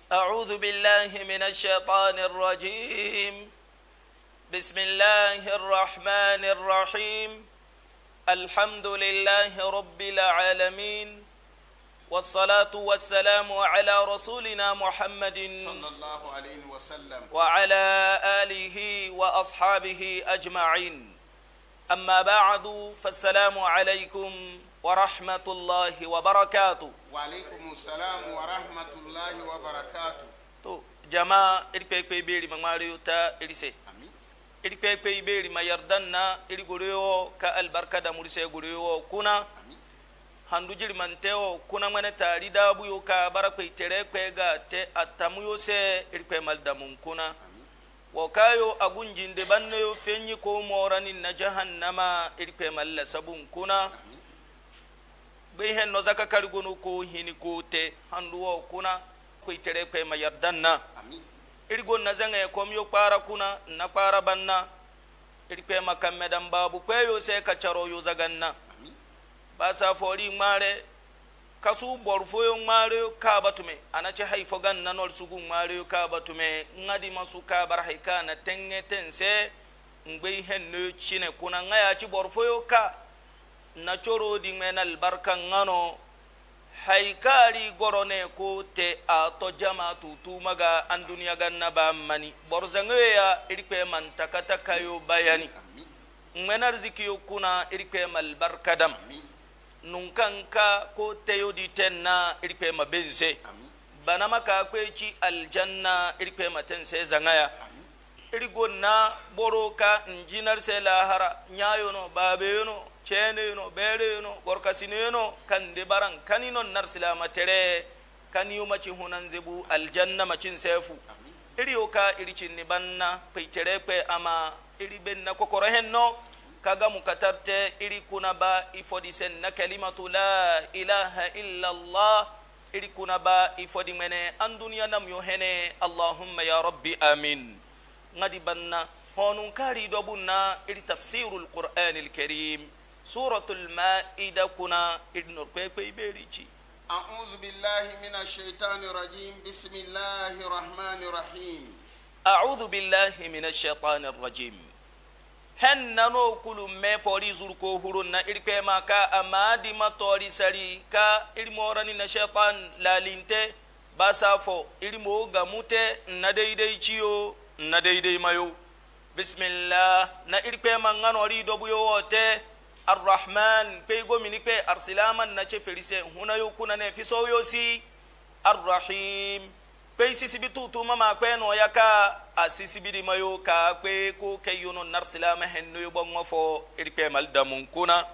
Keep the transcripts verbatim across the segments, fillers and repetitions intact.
أعوذ بالله من الشيطان الرجيم. بسم الله الرحمن الرحيم. الحمد لله رب العالمين، والصلاة والسلام على رسولنا محمد صلى الله عليه وسلم وعلى آله وأصحابه أجمعين. أما بعد، فالسلام عليكم ورحمة الله وبركاته. وعليكم السلام ورحمة الله وبركاته. تو جماعة إركي كي بيري مغاريو تا إرسي إركي كي بيري ما يردنا إرغوريو كالبركة دا مرسي غوريو كنا handu jirimanteo kuna mwane tari dabu yo ka barakwe tere kwega te atamuyo se irkwe maldamun kuna wakayo agunjinde banne yo fenyi ko morani na jahannama irkwe malla sabun kuna bai hen no zaka kargono ko hini ko te handu wo kuna kwe tere kwe mayardanna irgon na zanga ya komyo kwara kuna na kwara banna irkwe makamedan babu kwe yo se kacharo yo zaganna basa fori mare kasu borfoyo mare ka batume anace haifo gan nanol sugu mare ka batume ngadi masu ka bar haika na tenge tense ngbe henno chine kuna ngaya ci borfoyo ka na choro di menal barkan ngano haikari gorone ko te a to jama tutu maga an duniya ganna ba mani borzangoya irpe man takata kayo bayani ngmenar zikiyo kuna irpe mal barkadam nunkanka ko teyo di tenna irpe mabense bana maka kwechi aljanna irpe matense zangaya irigonna boroka injinar se lahara nyayo no babe no chene no bere no gorkasine no kande baran kanino narsila matere kaniyo machi hunan zebu aljanna machin sefu iriyoka irichin ni banna peitere pe ama iribenna kokoro henno kaga mukatarte iri kuna ba ifodi sen na kalimatu la ilaha illa Allah iri kuna ba ifodi mene an duniya nam yo hene Allahumma ya rabbi amin ngadi banna honun kari dobunna iri tafsirul Qur'anil Karim suratul Maida kuna ibn Urpepe iberici. أعوذ بالله من الشيطان الرجيم بسم الله الرحمن الرحيم أعوذ بالله من الشيطان الرجيم hen nano kulu me fori zurko hurun na irpe maka amadi matori sari ka irmorani na shaitan lalinte basafo irmo gamute na daidai ciyo na daidai mayo bismillah na irpe mangano ri dobuyo wote arrahman pe gomini pe arsilaman na ce ferise hunayo kuna ne fisoyo si arrahim pe sisibitu tuma ma kweno yaka asisibidi mayo ka kwe ko kayono narsilama henno yo bongo fo irpe maldamun kuna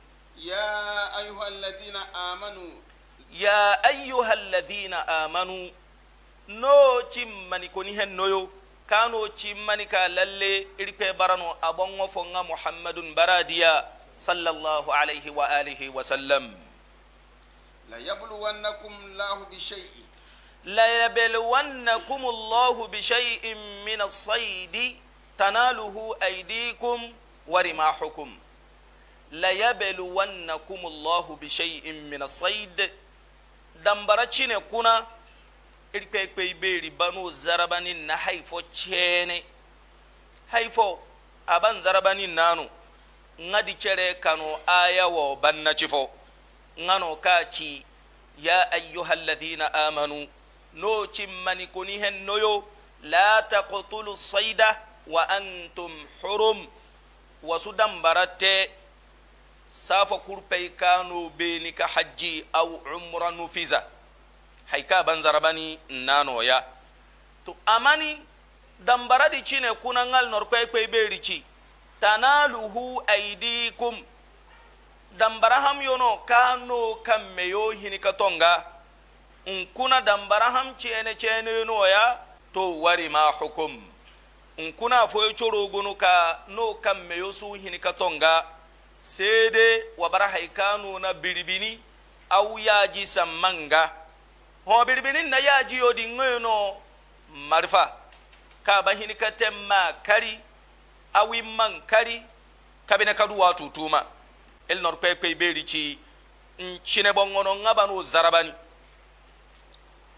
يا أيها الذين آمنوا ya ayyuhal ladhina amanu no chimmani koni henno yo kano chimmani ka lalle irpe barano abongo fo nga muhammadun baradiya sallallahu alayhi wa alihi wa sallam لا يبلونكم الله بشيء لا يبلونكم الله بشيء من الصيد تناله أيديكم ورماحكم لا يبلونكم الله بشيء من الصيد دمبرتشين كنا إركي بيري بنو زرباني نحيفو تشيني حيفو أبان زرباني نانو ngadi chere kano aya wo banna chifo ngano kachi ya ayyuhal ladhina amanu no chimmani kuni hen noyo la taqtulu sayda wa antum hurum wasudam barate safa kurpay kanu beni ka haji au umra nufiza haika banzarabani nano ya to amani dambaradi chine kuna ngal norpay pay berichi tanaluhu aydikum dambaraham yono kano kammeyo hinikatonga nkuna dambaraham chene chene no ya to wari ma hukum nkuna foyo choro gunu ka no kammeyo su hinikatonga sede wabara haikanu na biribini au yaji samanga ho biribini na yaji yodi ngono marifa ka ba hinikatemma kari awi man kari kabina kadu watu tuma el nor pepe berici nchine bongono ngabano zarabani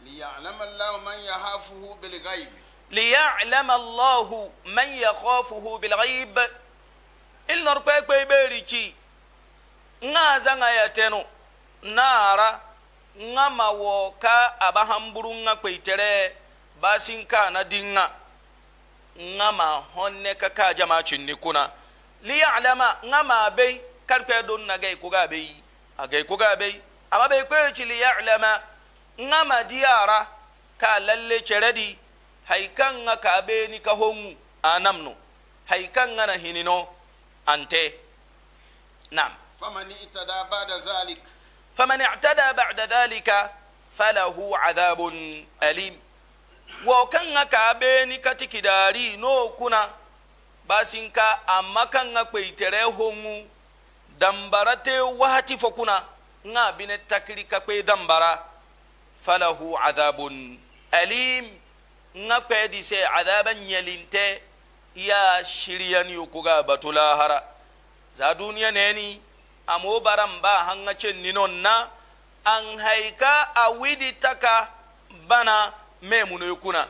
ليعلم الله من يخافه بالغيب ليعلم الله من يخافه بالغيب إلنا ربك بيبريتي ngaza ngayateno nara ngama woka abahamburu nga kweitere basinka na dinga ngama honne kaka jama chinni kuna liya'lama ngama bay kalkwe don na gay kuga bay agay kuga bay ama bay kwe chi liya'lama ngama diara ka lalle cheredi haikan nga ka be ni ka hongu anamno haikan nga na hinino ante nam فمن اعتدى بعد ذلك فمن اعتدى بعد ذلك فله عذاب أليم وكان كابيني كتكداري نو كنا باسنكا أما كان كويتره هم دمبرته وهاتي فكنا نا بين التكليك كوي دمبرا فله عذاب أليم نا كويدي سي عذابا يلينته يا شريان يكوغا بطلاهرا زادونيا نيني amo baran ba hanga cen ninon na an haika a widi taka bana memuno yukuna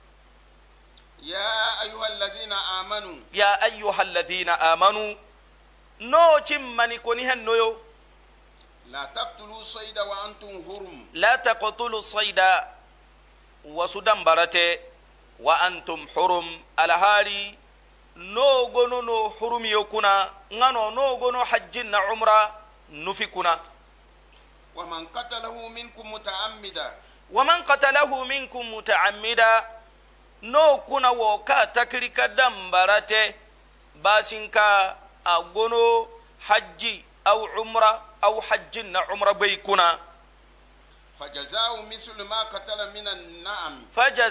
يا أيها الذين آمنوا يا أيها الذين آمنوا نو چمني كوني هنو لا تقتلوا الصيد وأنتم حرم لا تقتلوا الصيد وسدن برته وأنتم حرم الهاري no gono no hurumi yokuna ngano no gono hajjin na umra nufikuna ومن قتله منكم متعمدا ومن قتله منكم متعمدا no kuna woka takrika dambarate basinka agono hajji au umra au hajjin na umra baykuna فجزاء مثل ما قتل من النعم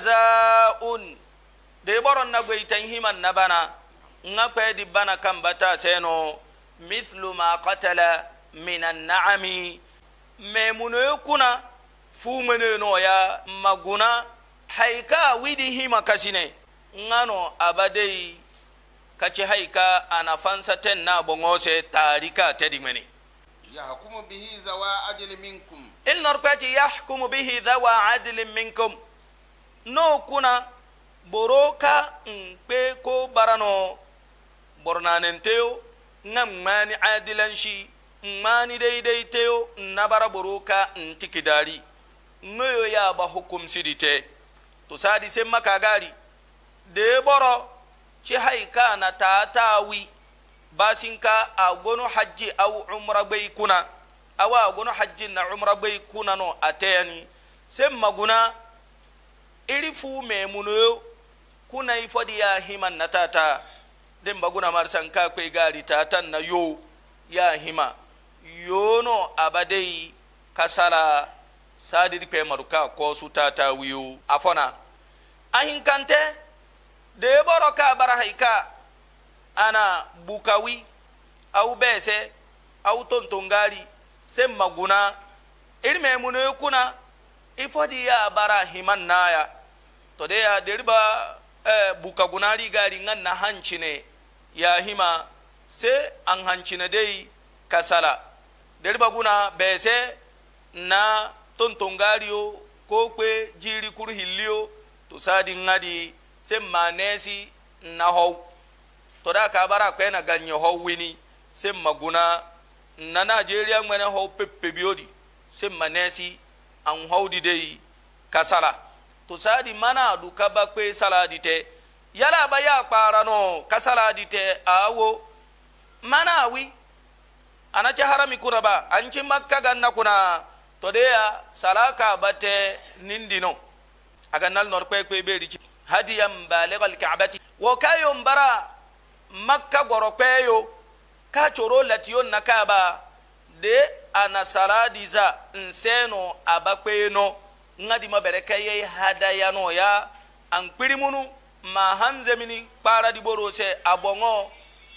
فجزاء de boron na goitan himan na bana nga kwedi bana kambata seno mithlu ma qatala min an-na'ami memuno kuna fumene no ya maguna haika widi hima kasine ngano abadei kachi haika anafansa ten na bongose tarika tedimeni يحكم به ذوى عدل منكم il norpati yahkumu bihi dhawa adlin minkum no kuna boroka mpe ko barano bornanenteo ngamani adilan shi mani daidai teo nabara boroka ntikidari ngoyo ya ba hukum sidite to sadi sem makagari de boro ci haika na tatawi basinka agono haji au umra bai kuna awa agono haji na umra bai kuna no ateyani sem maguna irifu memuno kuna ifadi ya himan na tata din baguna marsan ka kai gari tatan na yo ya hima yono abadai kasala sadir pe maruka ko su tata wiyo afona ahin kante de boroka barahaika ana bukawi au bese au tontongari sem maguna irme muno kuna ifadi ya bara himan naya to de ya derba eh, buka gunari gari ngan na hancine ya hima se an hancine dai kasala derba guna bese na tontongariyo ko kwe jiri kuru hilliyo to sadi ngadi se manesi na ho to da ka bara ko na ganye ho wini se maguna na Nigeria ngene ho peppe biodi se manesi an hawdi dai kasala to sadi mana du kaba kwe saladite yala ba ya kpara no kasaladite awo mana wi anache harami kuna ba anchi makka ganna kuna to de ya salaka bate nindino aga nal nor kwe kwe beri hadiyam baligh alka'bati wa kayum bara makka goro kweyo ka choro latiyon nakaba de ana saladiza nseno abakweno ngadi mabereka ye hadaya no ya anpirimunu ma hanze mini para di borose abongo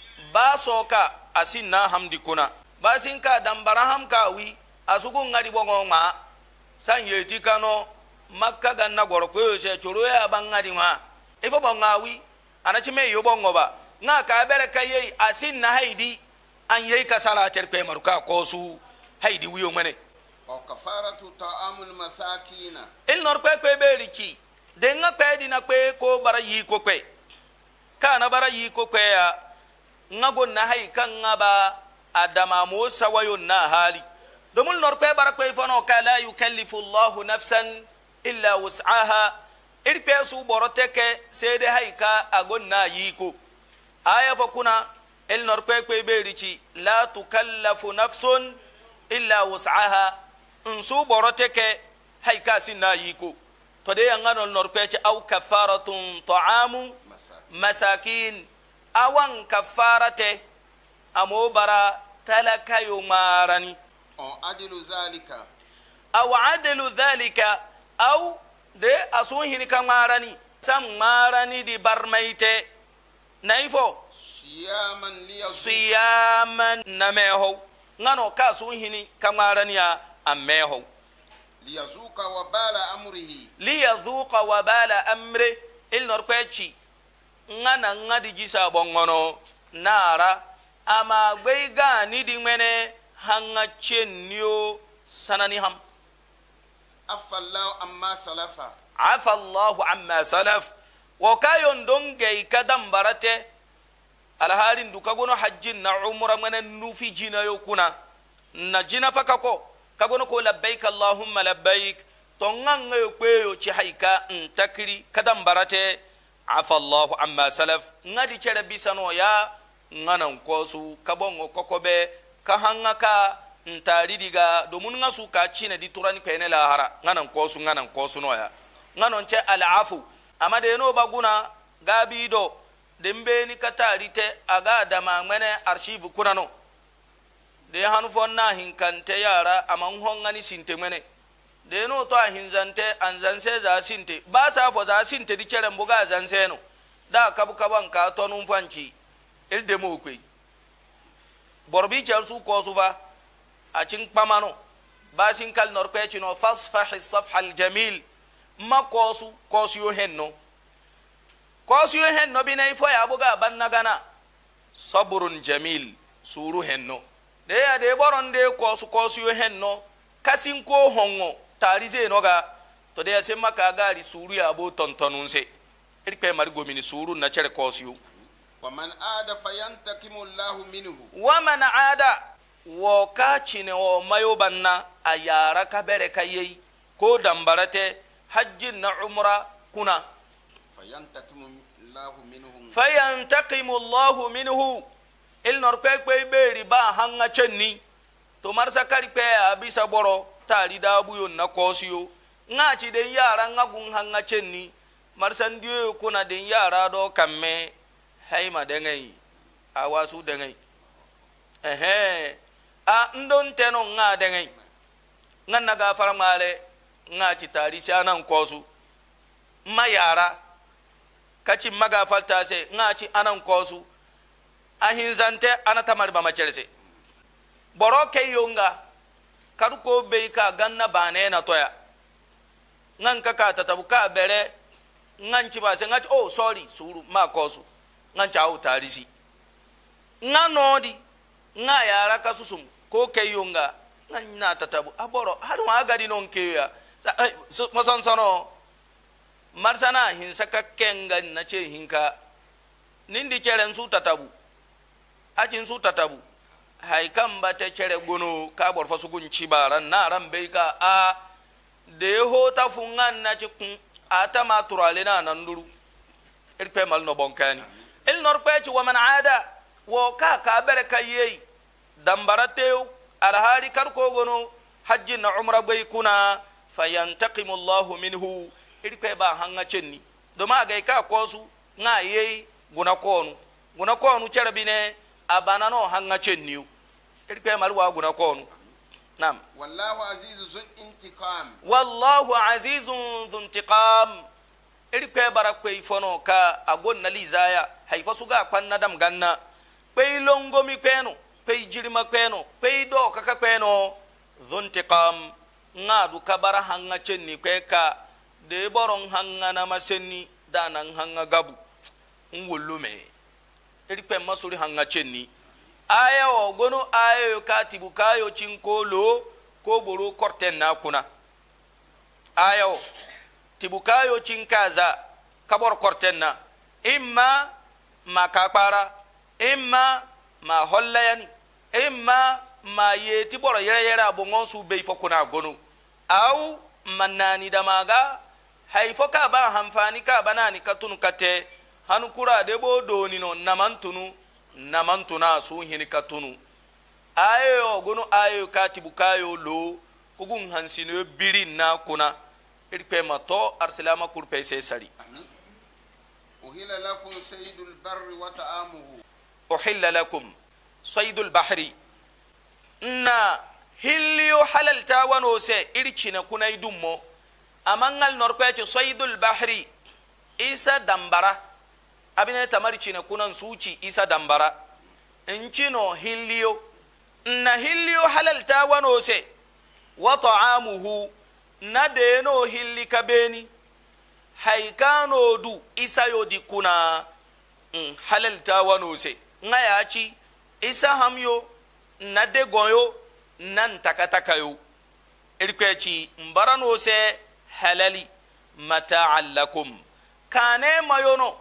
basoka asinna hamdi kuna basinka dambaraham ka wi asugu ngadi bongo ma sanye tikano makka ganna gorko se choro ya bangadi ma ifo bonga wi anachime yo bongo ba nga ka bereka ye asinna haidi an ye kasala terpe maruka kosu haidi wiyo mene o kafaratu ta'amul masakin il nor kwe kwe be richi de nga kwe dina kwe ko bara yi ko kwe kana bara yi ko kwe ya nga gonna hay kan nga ba adama mo sawayo na hali domul nor kwe bara kwe fono kala yukallifu Allahu nafsan illa wus'aha irpe su boroteke sede hay ka agonna yi ko aya fa kuna il nor kwe kwe be richi la tukallafu nafsun illa wus'aha nsu boroteke hay ka sinna yi ko to de yanga nor kwe ci aw kafaratun ta'amu masakin awan kafarate amo bara talaka yo marani o adilu zalika aw adilu dhalika aw de asun hini ka marani sam marani di barmaite naifo siyaman liya siyaman nameho ngano ka sun hini ka marani ya ameho liyazuka wabala amrihi liyazuka wabala amri il norpechi ngana ngadi jisa bongono nara ama gbeiga ni di mene hanga chenyo sanani ham afallahu amma salafa afa Allahu amma salaf wa kayon donge kadam barate alhalin duka gono hajjin na umra mene nufi jina yo kuna na jina fakako kagono ko labbaik Allahumma labbaik tonganga yo kweyo ci haika ntakri kadam barate afa Allahu amma salaf ngadi cere bisano ya nganan kosu kabongo kokobe ka hanga ka ntari diga domun nga su ka cine di turani pene la hara nganan kosu nganan kosu no ya nganon ce al'afu amade no baguna gabido dembe ni katarite aga dama mene archive kunano de hanu fonna hinkante yara aman hongani sinte mene de no to hinzante anzanse za sinte ba sa fo za sinte di cere mbuga zanse no da kabu kaban ka tonun fanci il demo kwe borbi jar su ko sufa a cin pamano basin kal norpe chino fasfah as-safha al-jamil ma kosu kosu yo henno kosu yo henno binay fo ya buga bannagana sabrun jamil suru henno de ya de boron de kosu kosu yo henno kasin ko hongo tarize noga to de se maka gari suru ya bo tontonunse irpe mari gomini suru na cere kosu yo ومن عاد فينتقم الله منه ومن عاد وكاچine o mayo banna ayara kabere kayi ko dambarate hajjin na umra kuna fayantaqimu Allah minhum fayantaqimu Allah minhu il norpe pe beri ba hanga chenni to marsa kari pe abisa boro tari da buyo na kosiyo ngachi de yara ngagun hanga chenni marsan diyo kuna de yara do kamme hayma dengai awasu dengai ehe a ndon teno nga dengai nganna ga faramale nga ci tari sanan kosu mayara kaci maga falta se nga ci anan kosu ahin zante anata marba macerse boro ke yonga kadu ko be ka ganna bane na toya ngan kaka tatabuka bere ngan ci ba se nga oh sorry suru ma kosu ngan chawo tarisi nga nodi nga yara kasusum ko kayonga ngan na tatabu aboro hadu agadi non keya masan sano marsana hin saka kenga na ce hinka nindi ceren su tatabu ajin su tatabu hay kamba te cere gono ka bor fasu gun cibaran na ran be ka a de ho ta fungan na ci kun ata ma turale na nanduru irpe mal no bonkani il norpechi wa man aada wo ka ka bere kayi dambarate alhari karko gono hajji na umra bai kuna fayantaqimu Allah minhu irpe ba hanga cenni do ma ga ka kosu nga yi guna konu guna konu cerbine abana no hanga cenni irpe malwa guna konu nam wallahu azizun zun intiqam wallahu azizun zun intiqam irpe barakwe ifono ka agon na lizaya haifa suga kwanna dam ganna pe longo mi peno pe jirima peno pe do kaka peno dhuntiqam ngadu kabara hanga chenni kwe ka de boron hanga na masenni danan hanga gabu ngulume irpe masuri hanga chenni aya o gono aya yo katibu kayo chinkolo ko boro korten na kuna ayo tibukayo cinkaza kabor korten na imma ma kakpara imma ma hollayani imma ma yeti boro yere yere abongon su be fo kuna gonu aw manani damaga hay fo ka ba hamfani ka banani katunu kate hanu kura de bo doni no namantunu namantuna su hini katunu ayo gonu ayo katibu kayo lo kugun hansino biri na kuna irpe mato arsalama kurpe se sari uhilla lakum saydul barri wa ta'amuhu uhilla lakum saydul bahri na hilliyo halalta wano se irchina kuna idummo amangal norpeche saydul bahri isa dambara abine tamari china kuna suci isa dambara inchino hilliyo na hilliyo halalta wano se wa ta'amuhu na deno hilli kabeni haikano du isa yodi kuna mm, halalta wano se ngayachi isa hamyo na de goyo nan takatakayo irkwechi mbarano se halali mata'an lakum kane mayono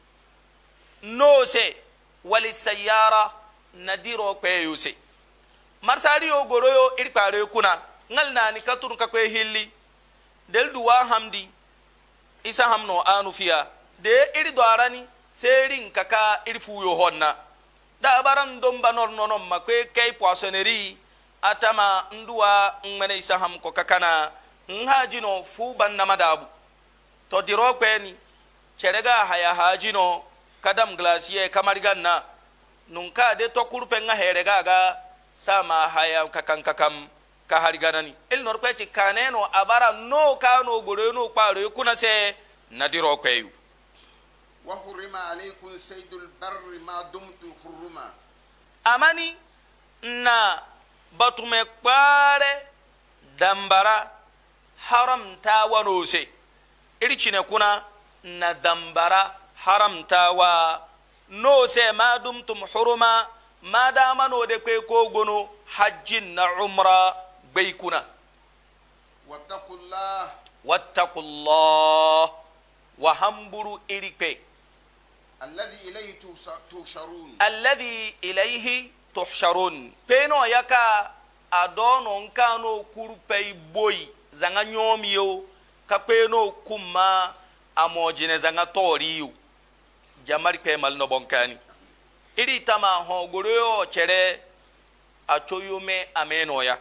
no se wali sayyara nadiro kweyo se marsari yo goroyo irkware kuna ngal nani katun ka kwe hilli del duwa hamdi isa hamno anu fiya de iri dwarani serin kaka irfu yo honna da baran don banor nono makwe kay poissonnerie atama nduwa ngmene isa ham ko kakana nhajino fu banna madabu to diro kweni cherega haya hajino kadam glacier kamariganna nunka de to kurpe nga herega ga sama haya kakan kakam ka hariganani il nor kwechi kaneno abara no kano goro no kwaro kuna se nadiro kweyu wa hurima alaykum saydul barri ma dumtu huruma amani na batume kware dambara haramta wano se irchine kuna na dambara haramta wa no se ma dumtum huruma ma dama no de kwe ko gono hajjin na umra baykuna wattaqullah wattaqullah wa hamburu irikpe alladhi ilayhi tuhsharun alladhi ilayhi tuhsharun peno yaka adono nkano kurpe boy zanga nyomiyo ka peno kuma amojine zanga toriyo jamari pe mal no bonkani iri tama ho goroyo chere achoyume ameno ya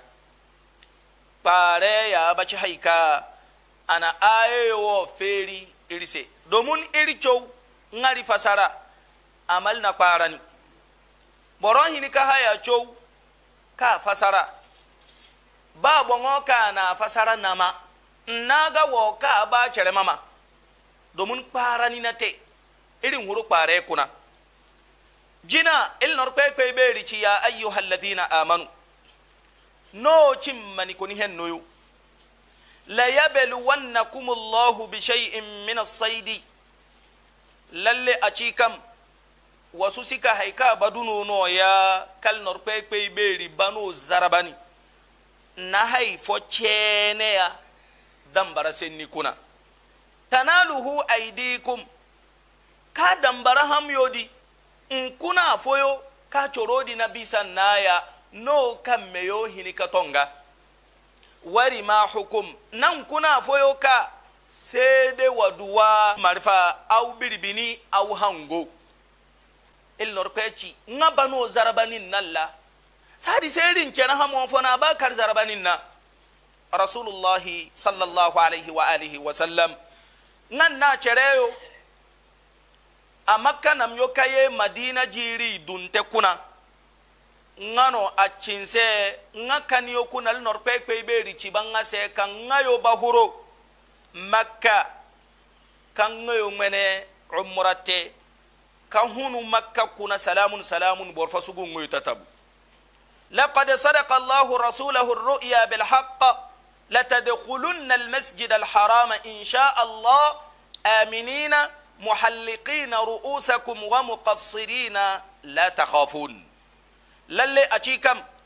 pare ya bachi haika ana ayo feri irise domun iri chow ngari fasara amal na parani boron hini ka haya chow ka fasara ba bongo ka na fasara nama naga wo ka ba chere mama domun parani nate irin huru pare kuna jina il norpe pe beri ci ya ayyuhal ladhina amanu no chimmani kuni hennoyo la yabluwannakum Allahu bi shay'in min as-sayd lalle achikam wasu sika haika baduno no ya kal norpe pe beri banu zarabani na haifo chene ya dambara senni kuna tanaluhu aydikum ka dambara ham yodi nkuna foyo ka chorodi na bisan naya no kammeyo hinika tonga wari ma hukum nan kuna foyo ka sede waduwa marifa au biribini au hango il norpechi ngabano zarabanin nalla sadi sedin cena hamo fona ba kar zarabanin na rasulullahi sallallahu alaihi wa alihi wa sallam ngan na cereyo a makka nam yo kaye madina jiri dunte kuna ngano a cinse nga kan yo kuna l norpe pe be rici banga se kan ngayo bahuro makka kan ngayo mene umrate kan hunu makka kuna salamun salamun borfa sugu ngoy tatabu laqad sadaqa allah rasulahu ar-ru'ya bil haqq لتدخلن المسجد الحرام إن شاء الله آمنين محلقين رؤوسكم ومقصرين لا تخافون للي أتيكم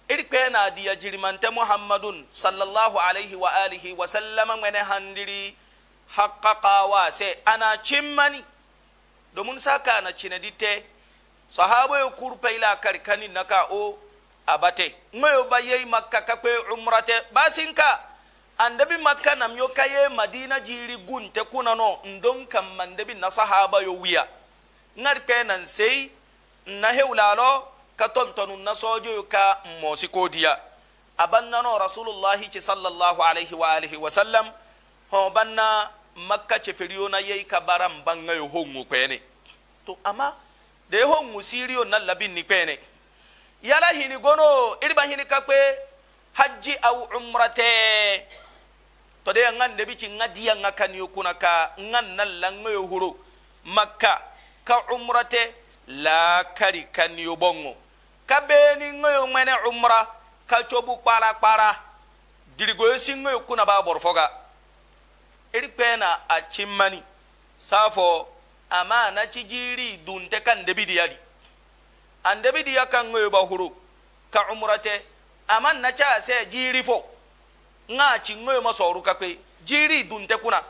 irkena diya jirimante muhammadun sallallahu alaihi wa alihi wa sallama ngene handiri haqqaqa wase ana cimmani domin saka na cinedite sahaba yo kurpa ila karkani naka o abate ngoyo baye makka kakwe umrate basinka andabi makka nam yo kaye madina jiri gunte kunano ndon kam mandabi na sahaba yo wiya ngarpe nan sei na hewlalo ka tontonu na sojo yo ka mosi kodiya abannano rasulullahi sallallahu alaihi wa alihi wa sallam ho banna makka cheferiyo na yei ka baram banga yo hongu kwene to ama de hongu siriyo na labin ni kwene yala hini gono iriba hini kakwe haji au umrate to de ngan de bici ngadiya ngakani yokuna ka ngan nalanga yo huro makka ka umrate la kari kan yo bongo ka beni ngoyo mene umra ka chobu para para dirigo yosi ngoyo kuna ba borfoga iri pena a cimmani safo ama na cijiri dunte kan debidi yadi an debidi yakan ngoyo ba huro ka umrate ama na cha se jiri fo nga ci ngoyo masoru kakwe jiri dunte kuna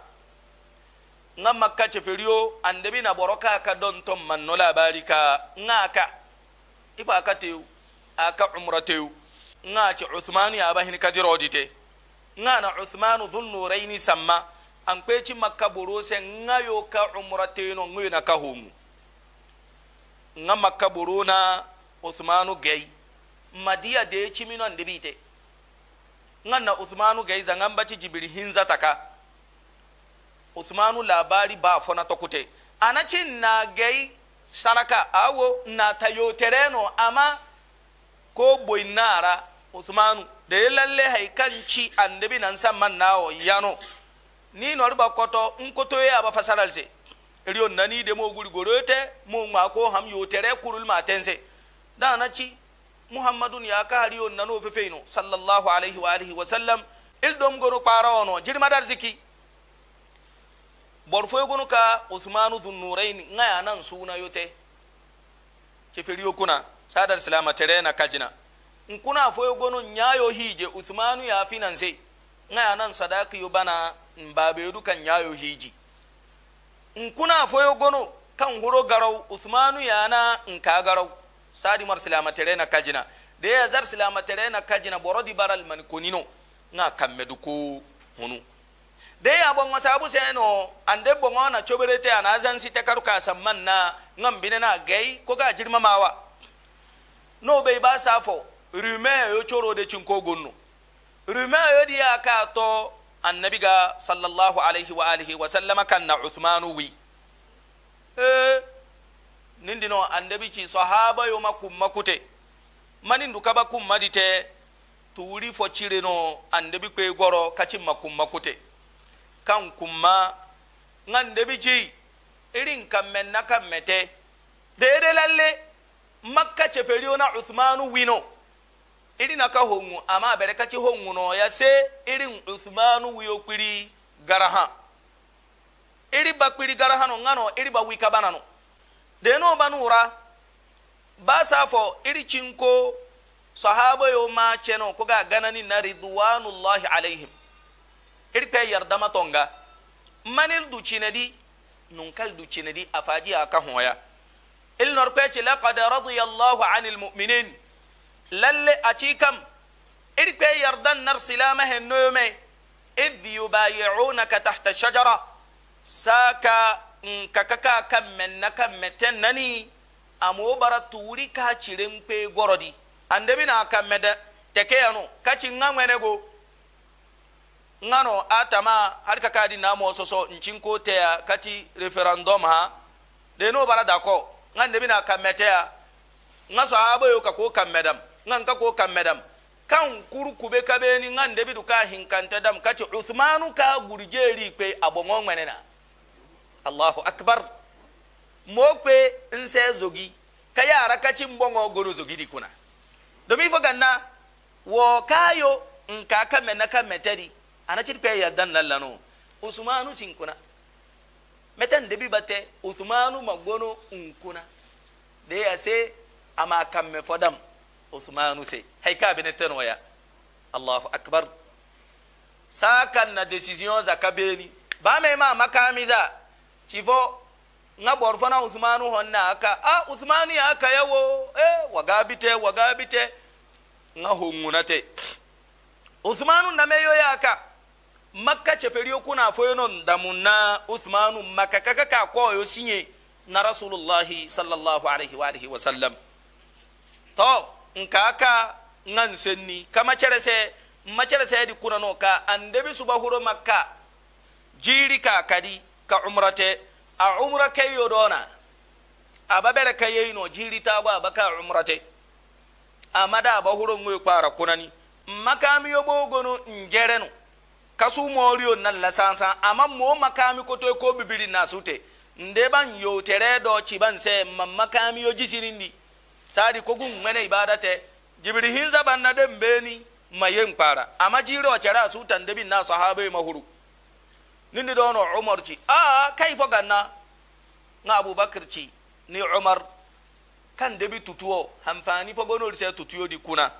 nga makka cheferiyo andebi na boroka ka don tom manno labari ka nga ka ifa aka tew aka umratew nga ci uthman ya bahin kadirodite nga na uthman dhunnuraini samma an peci makka borose nga yo ka umrateno ngoy na ka homu nga makka borona uthmanu gay madiya de ci mino andebite nga na uthmanu gay zangamba ci jibiri hinza taka Uthmanu labari ba fona tokute anacin na gai saraka awo na tayo tereno ama ko boinara Uthmanu de lalle haikanci annabi nan samman nawo yano ni norba koto nkoto ya ba fasalalse riyo nani de mo guri gorote mo ma ko ham yo tere kurul matense da naci muhammadun ya ka riyo nano fefeino sallallahu alaihi wa alihi wa sallam il dom goro para ono jirma darziki borfo gono ka Uthmanu dhunnuraini ngaya nan suna yote cheferiyo kuna sadar salama terena kajina nkuna fo gono nyayo hije Uthmanu ya finance ngaya nan sadaki yo bana mbabe du kan nyayo hiji nkuna fo gono kan huro garau Uthmanu ya na nka garau sadi mar salama terena kajina de ya zar salama terena kajina borodi baral man konino nga kammedu ko hunu de ya bongo sabu seno ande bongo na choberete ana zansi te karuka samman na ngambine na gay ko ga jirma mawa no be ba safo rume yo choro de cinko gonno rume yo diya ka to annabi ga sallallahu alaihi wa alihi wa sallama kanna uthmanu wi eh nindino annabi ci sahaba yo makum makute manindu kaba kum madite tuuri fo cireno annabi kwe goro kacim makum makute kan kuma ngan debi ji irin kammen na kammete dede lalle makka cheferiyo na Uthmanu wino irin aka hongu ama bereka ci hongu no ya se irin Uthmanu wiyo kwiri garaha iri ba kwiri garaha no ngano iri ba wika banano de no banura ba safo iri cinko sahaba yo ma cheno ko ga ganani na ridwanullahi alaihim irpe yardama tonga manil du cinedi nunkal du cinedi afaji aka hoya il norpe ci laqad radiyallahu anil mu'minin lalle atikam irpe yardan nar silama hennome idh yubayi'unaka tahta shajara saka kakaka kammen nakam metennani amo baraturi ka cirempe gorodi andebi na kammeda tekeyano kaci ngamwenego ngano atama har ka kadi na mo soso nchinko te ya kati referendum ha de no bara dako ngande bina kamete ya ngaso abo yo ka ko kamedam ngan ka ko kamedam kan kuru kube kabe ni ngande bidu ka hinkanta dam kati Uthmanu ka gurjeri pe abongo ngmenena Allahu akbar mo pe nse zogi kaya arakati mbongo goro zogi dikuna domi fo ganna wo kayo nka kamena kametedi ana chirpe ya dan lallano Uthmanu sinkuna metan debi bate Uthmanu magono unkuna de ya se ama kamme fodam uthmanu se hay ka bene tenoya allahu akbar sakan na decision za kabeni ba me ma makamiza chifo nga borfana uthmanu honna aka a uthmani aka yawo eh wagabite wagabite nga hongunate uthmanu na meyo yaka makka cheferiyo kuna foyono ndamunna uthmanu makka kaka ko yo sinye na rasulullahi sallallahu alaihi wa alihi wa sallam to nkaka ngan senni kama cerese ma cerese di kuna no ka andebi subahuro makka jiri ka kadi ka umrate a umra kayo dona ababere kayino jiri ta ba baka umrate amada bahuro ngwe kwara kunani makami yo bogono ngereno kasu moriyo nan la sansa amma mo makami ko to ko bibiri nasute ndeban yo tere do ciban se makami yo jisirindi sadi ko gun mene ibadate jibri hinza banna dem beni mayen para amma jiro cara su tan debi na sahabe mahuru nindi dono umar ci a kai fo ganna nga abubakar ci ni umar kan debi tutuo hamfani fo gono se tutuo di kuna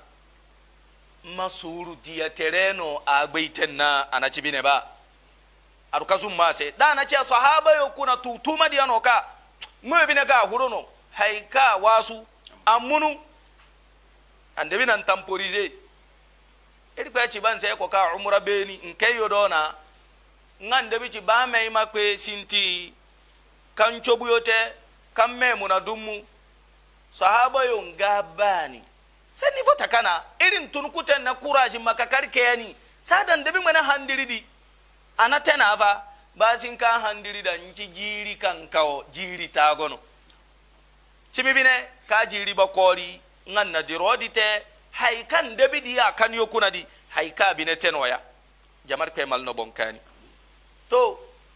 masuru dia tereno agbeiten na anachibine ba arukazu mase da na ce sahaba yo kuna tutuma dia no ka ngwe bine ka hurono haika wasu amunu andebi nan tamporize edi pa ci ban se ko ka umra beni nke yo dona ngande bi ci ba mai makwe sinti kan chobuyote kan memuna dummu sahaba yo ngabani sani fota kana irin tunkuten na kuraji makakar kayani sadan debi mana handiridi anatena fa basin ka handirida nci jiri kan kawo jiri tagono cimibine ka jiri bakori nganna dirodite haikan debi diya kan yokuna di haika bine tenoya jamar kay mal no bonkani to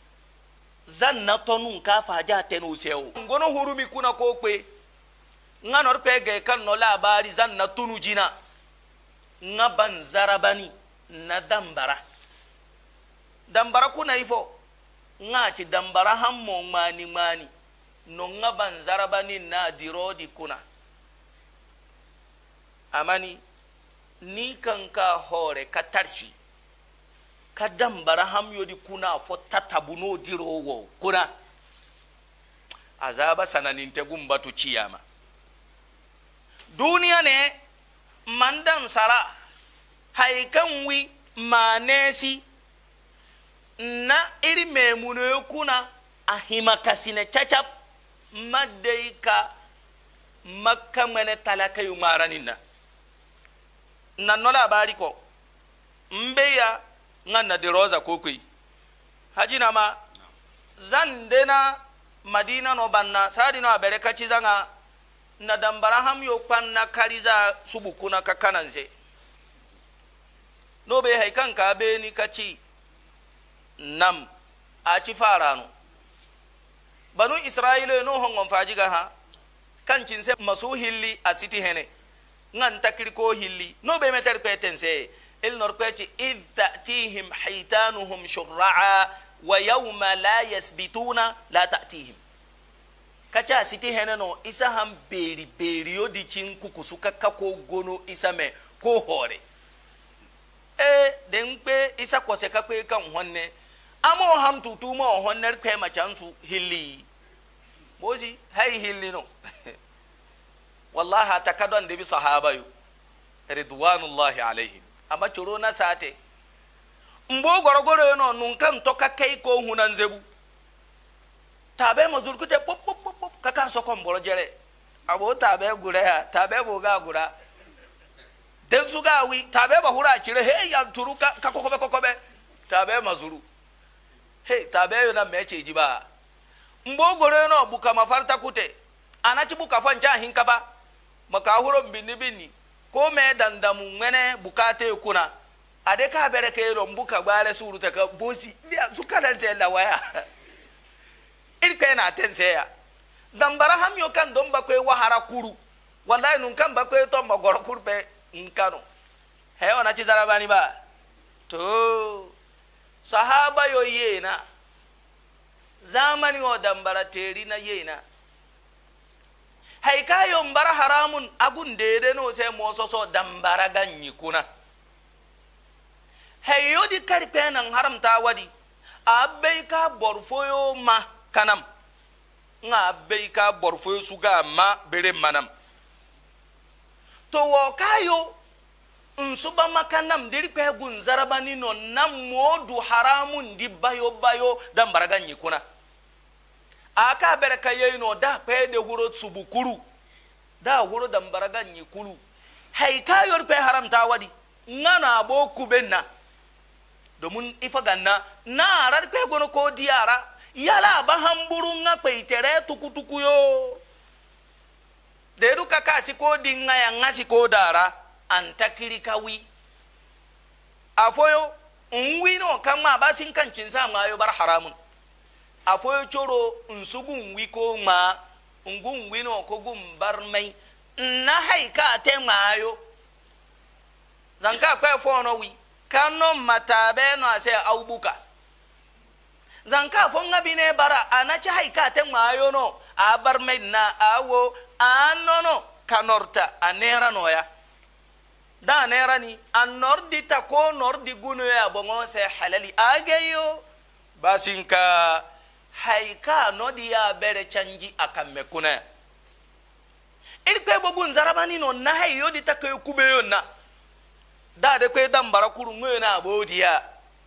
zanna tonun ka faja tenu sewo ngono hurumi kuna ko kwe nganor pege kan no labari zanna tunu jina ngaban zarabani na dambara dambara kuna ifo ngaci dambara hammo mani mani no ngaban zarabani na dirodi kuna amani ni kanka hore katarshi ka dambara hamyodi kuna fo tatabuno dirowo kuna azaba sananinte gumbatu ciyama duniya ne mandan sara haikan wi manesi na iri memuno kuna ahimakasine chachap madeika makka mene talaka yu maranina na nola bari ko mbeya nganna de roza kokoi hajina ma zandena madina no banna sadino abere kachi zanga na dambara ham yo panna kariza subukuna kakananze no be hay kanka be ni kachi nam a ci farano banu isra'ila no hongon fajiga ha kancin se masu hilli a siti hene ngan takri ko hilli no be meter petense il nor peti id ta'tihim haytanuhum shur'a wa yawma la yasbituna la ta'tihim kacha siti hene no isa ham beri beri odi cin kukusu kakka ko gono isa me ko hore e den pe isa kwose kakwe kan honne amo ham tutu mo honner pe ma chansu hilli bozi hay hilli no wallahi takadon de bi sahaba yu ridwanullahi alaihim ama choro na sate mbo gorogoro no nun kan to kakai ko hunan zebu tabe mazul kute pop pop pop kaka so kon bolo jere abo tabe gure ya tabe bo ga gura den su ga wi tabe ba hura chire he ya turu ka kokobe kokobe tabe mazuru he tabe yo na meche jiba mbo gore no buka mafarta kute anachi buka fanja hinkafa maka huro binni binni ko me dandamu ngene bukate kuna ade ka bere ke ro mbuka gbare suru ta ka bosi su kadal se la waya irke na tense ya dambara ham yo kan don bakwe wahara kuru wallahi nun kan bakwe to magoro kurbe nkano he ona ci zarabani ba to sahaba yo yena zamani o dambara teri na yena hay kayo mbara haramun agun dede no se mososo dambara ganyi kuna hay yodi kari penan haramta wadi abai ka borfoyo ma kanam nga abai ka borfoyo suga ma bere manam to wo kayo nsuba makanam diri pe gun zarabani no nam modu haramun di bayo bayo dambara ganyi kuna aka bereka yeno da pe de huro subukuru da huro dambara ganyi kulu hay kayo pe haramta wadi ngana bo kubenna domin ifa ganna na arar pe gono ko diara yala ba hamburu nga pe tere tukutuku yo de du kaka si ko dinga ya ngasi ko dara antakiri kawi afoyo nwi no kama ba sin kancin sa ma yo bar haramun afoyo choro nsugun wi ko ma ngun wi no ko gum bar mai na haika te ma yo zanka kwa fo no wi kano matabe no ase aubuka zanka fonga bine bara anachi haika te mayo no abar medna awo anono kanorta anera noya da nera ni anordi ta ko nordi gunu ya bongo se halali ageyo basinka haika no dia bere chanji akamme kuna ilpe bobun zarabani no na hayo di ta ko kubeyo na da da kwe dan barakuru ngwe na bodiya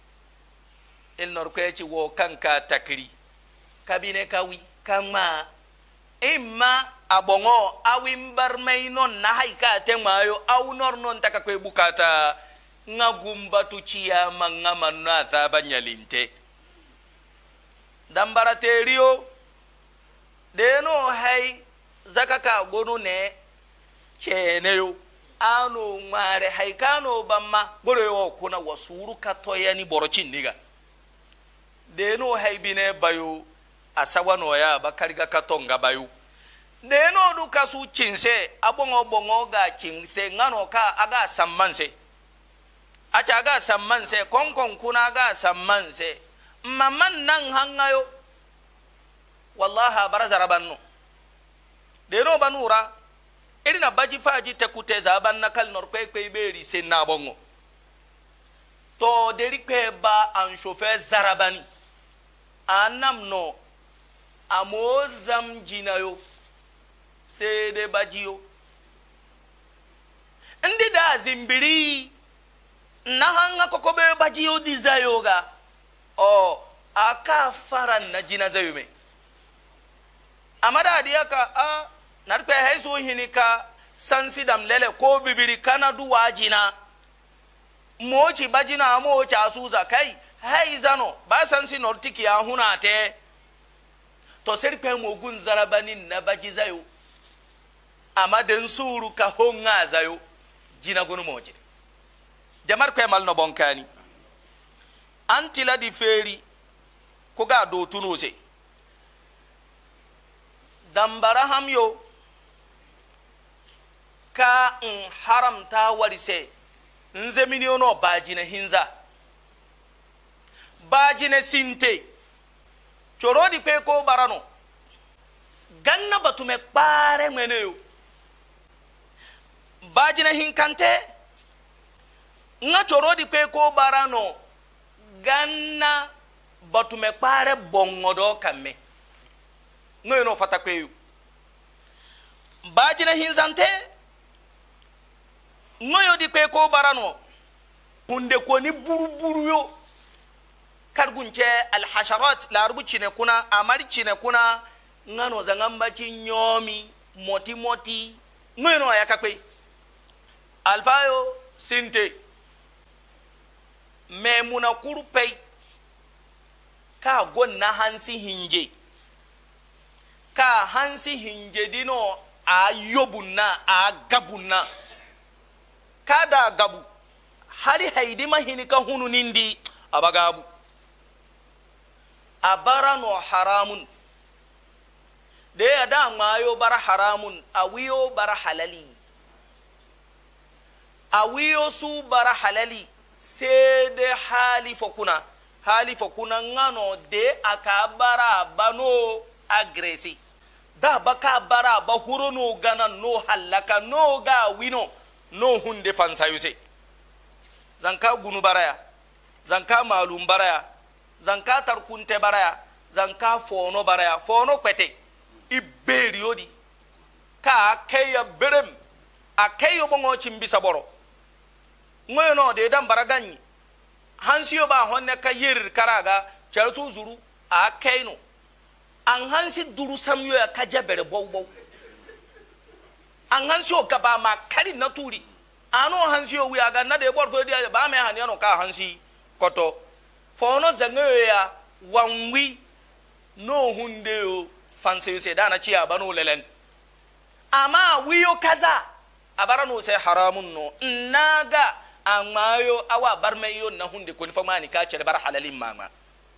il nor kwe ci wo kanka takri kabine kawi kama imma abongo awim barmay non na haika te mayo aw nor non taka kwe bukata ngagumba tuciya mangama na thabanyalinte dan barateriyo deno hay zakaka gonu ne cheneyo ano ngare haikano bamma boroyo kuna wasuru katoya ni borocin niga deno haibine bayo asawano ya bakariga katonga bayo deno du kasu cinse abongo bongo ga cinse ngano ka aga sammanse acha aga sammanse konkon kuna aga sammanse mamman nan hangayo wallahi barazarabanno deno banura irina baji faji tekute zaban nakal norpe pe beri senna bongo to deri pe ba an chauffeur zarabani anam no amozam jinayo sede bajiyo ndi da zimbiri na hanga kokobe bajiyo dizayoga o aka faran na jina zayume amada diaka a narpe haiso hinika sansidam lele ko bibiri kanadu wajina mochi bajina mochi asuza kai haizano ba sansi nortiki ya hunate to serpe mogun zarabani na bajizayo amaden suru ka honga zayo jina gonu moji jamar pe mal no bonkani antila di feri ko ga do tunuse dambara hamyo ka n haramta warise nzemini ono bajine hinza bajine sinte chorodi pe ko barano ganna batume kpare mweneyo bajine hinkante nga chorodi pe ko barano ganna batume kpare bongodo kame ngoyo no fata kweyo bajine hinzante ngoyo di pe ko barano hunde ko ni buru buru yo kargunche al hasharat la rubu chine kuna amari chine kuna ngano zangamba chinyomi moti moti ngoyo yakakwe alfayo sinte memuna kurupei ka gonna hansi hinje ka hansi hinje dino ayobunna agabunna kada gabu hali haidi mahini ka hunu nindi abagabu abarano haramun de ada mayo bara haramun awiyo bara halali awiyo su bara halali sede hali fokuna hali fokuna ngano de akabara bano agresi da baka bara ba huro no gana no halaka no ga wino no hunde fansa yuse zanka gunu baraya zanka malum baraya zanka tarkunte baraya zanka fono baraya fono kwete iberi odi ka keya berem akeyo bongo chimbisa boro ngoyo no de dan baraganyi hansiyo ba honne ka yir karaga charsu zuru akeno an hansi duru samyo ya kaja bere bow an hansi o gaba ma kari na turi ano hansi o wi aga na de bor fo dia ba me han no ka hansi koto fono zangoyo ya wanwi no hunde o fanse se dana ci abano lelen ama wiyo kaza abara no se haramun no naga amayo awa barmayo na hunde ko ni famani ka cere bar halalin mama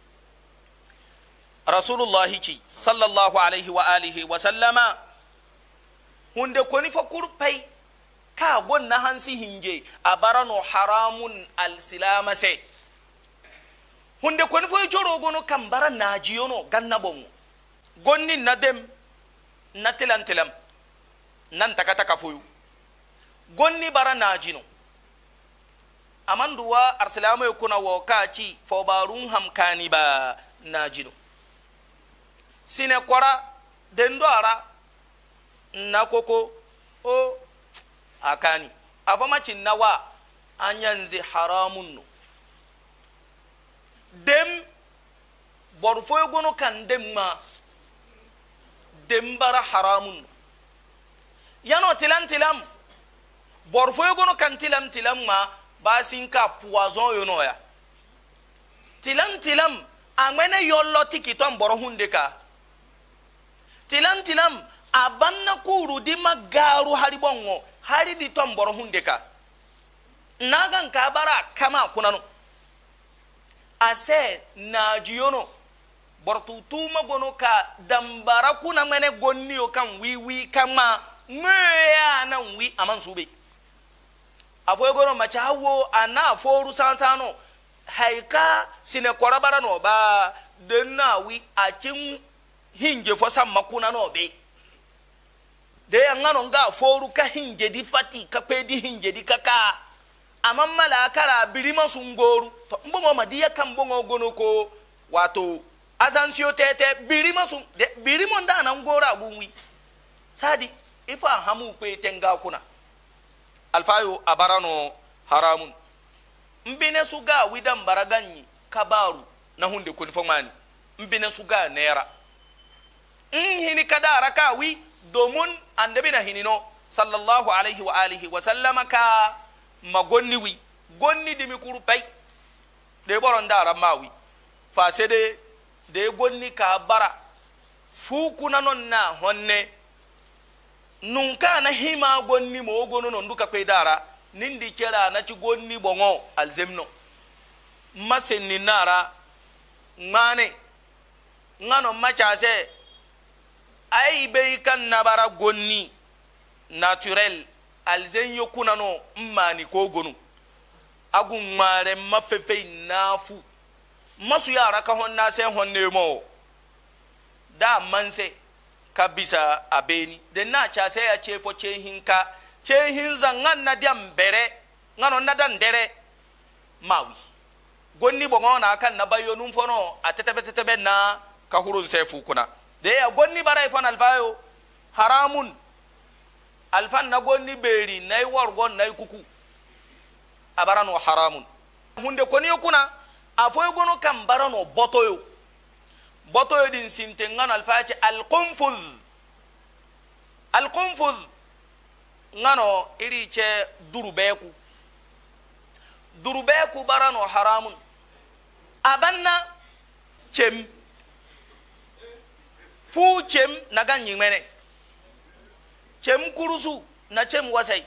rasulullahi ci sallallahu alaihi wa alihi wa sallama hunde ko ni fa kurpai ka gonna hansi hinje abara no haramun al silama se hunde ko ni fa joro gono kambara najiyo no ganna bongo gonni nadem na tilam tilam nan takata kafuyu gonni bara najino amanduwa arsilamu yakuna wokaci fobarun hamkani ba najino sine kwara dendo ara na koko o akani afama cinnawa anyanzi haramun no dem borfo gono kan dem ma dem bara haramun yano tilam tilam borfo gono kan tilam tilam ma basinka poison yono ya tilam tilam amene yollo tikiton boro hunde ka tilam tilam abanna kuru di magaru haribongo hari di ton boro hunde ka nagan ka bara kama kunano ase najiyono bortutu magono ka dambara kuna mene gonni o kan wiwi kama ngoya na wi aman sube afo gono machawo ana foru sansano haika sine korabara no ba denna wi akin hinje fo samma kuna no be de ngano nga foru ka hinje di fati ka pedi hinje di kaka amman malakara birima sungoru to mbongo madiya kan bongo gono ko wato azansio tete birima sun birimo ndana ngora gunwi sadi ifa hamu pe tenga kuna alfayo abarano haramun mbine suga widan baraganyi kabaru na hunde kun fomani mbine suga nera hini kadara ka wi domun annabi na hinino sallallahu alaihi wa alihi wa sallama ka magonni wi gonni dimi kurupai de boron dara mawi fa sede de gonni ka bara fuku nanon na honne nunka na hima gonni mo gono non duka kwe dara nindi kera na ci gonni bongo alzemno masenni nara ngane ngano machase ay be kan nabara gonni naturel alzen yokuna no mmani ko gonu agun mare mafefe nafu masu yara ka honna sai honne mo da manse kabisa abeni de na cha sai ya chefo chehinka chehin zangan na diam bere ngano na dan dere mawi gonni bongo na kan na bayo num fono atetebe tetebe na ka hurun sefu kuna de ya gonni barai fan alfayo haramun alfan na gonni beri nay wargon nay kuku abarano haramun hunde koni kuna afoy gono kam barano botoyo botoyo din sinte ngano alfaci alqunfuz alqunfuz ngano iri che durubeku durubeku barano haramun abanna chem fu chem naganyi mene chem kurusu na chem wasai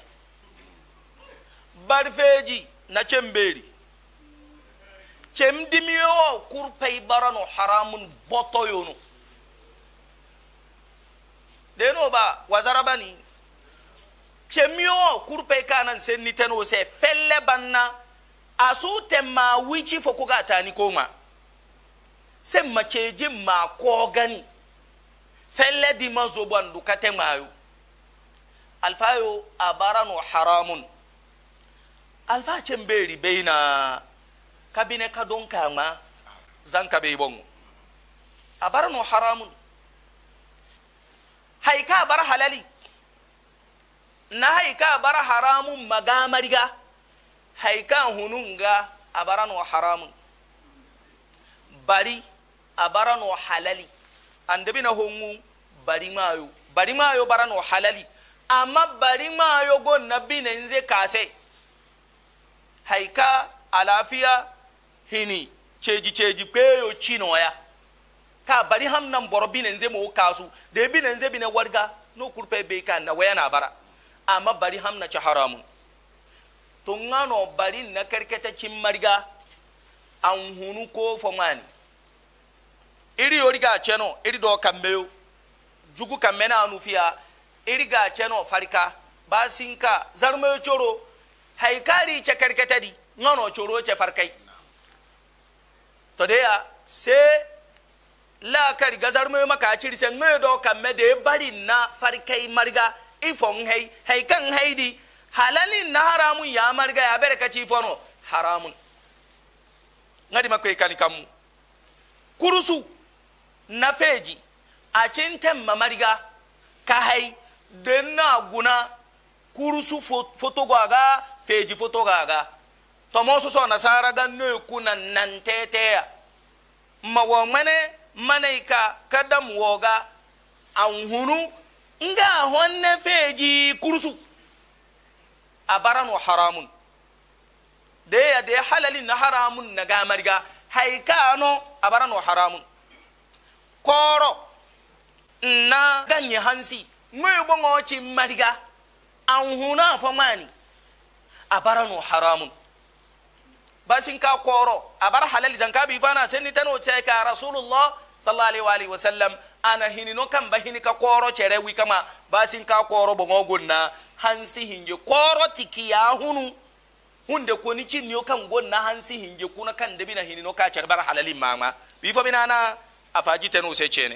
barfeji na chem beri chem dimiyo kurpay barano haramun botoyono deno ba wazarabani chemyo kurpay kanan senni teno se felle banna asu temma wichi fokuga tani koma semma cheje ma ko gani felle di mazo bandu kate mayo alfayo abarano haramun alfa chemberi beina kabine kadon kama zanka be bongo abarano haramun haika bar halali na haika bar haramun magamariga haika hununga abarano haramun bari abarano halali andebina hongu bari mayo bari mayo barano halali amma bari mayo go nabine nze kase haika alafiya hini cheji cheji peyo chino ya ka bari hamnan borobine nze mo kasu de bine nze bine warga no kurpe be ka na waya na bara amma bari hamna cha haramun to ngano bari na karkata cimmarga an hunu ko fomani iri yoriga cheno iri do kambeyo jugu kamena anufiya iri ga cheno farika basinka zarmayo choro haikari che karkata di ngano choro che farkai to deya se la kari gazarmayo maka chiri se ngoyo do kamme de bari na farkai marga ifon hay haikan haidi halalin na haramun ya marga ya bere kaci fono haramun ngadi makoy kan kam kurusu na feji a cintem mamariga ka hay denna guna kurusu foto gaga feji foto gaga to mo so so nasara ganno kuna nanteteya mawo mane manaika kadam woga an hunu nga honne feji kurusu abarano haramun de ya de halalin na haramun na gamariga haikano abarano haramun koro na ganye hansi ngoy bongo ci mariga an huna famani abarano haramun basin ka koro abar halal zanka bi fana senni tano ce ka rasulullah sallallahu alaihi wa sallam ana hinino kan ba hinika koro cere wi kama basin ka koro bongo gonna hansi hinje koro tiki ya hunu hunde ko ni cinniyo kan gonna hansi hinje kuna kan da bina hinino ka cere bar halalin mama bi fa bina na afaji tano sai cene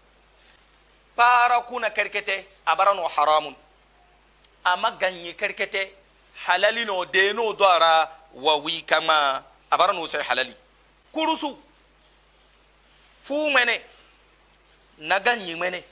para kuna karkete abarano haramun amma ganye karkete halalino deno dora wa wi kama abarano sai halali kurusu fu mene na ganyi mene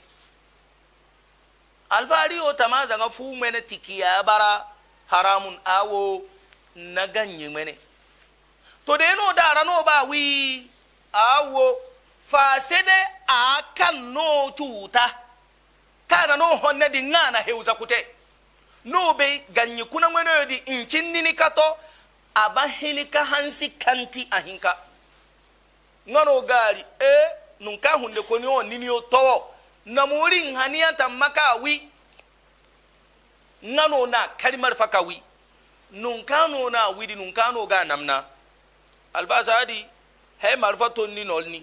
alfari o tamaza nga fu mene tikiya bara haramun awo na ganyi mene to de no dara no ba wi awo fa sede akan no tuta kana no honne di ngana heuza kute no be ganyi kuna mene di inchinni ni kato abahilika hansi kanti ahinka ngano gari e nunka hunde ko ni on nini o to na murin haniyata makawi ngano na kalimar fakawi nunka no na widi nunka no ga namna alfasadi he marfa tonni nolni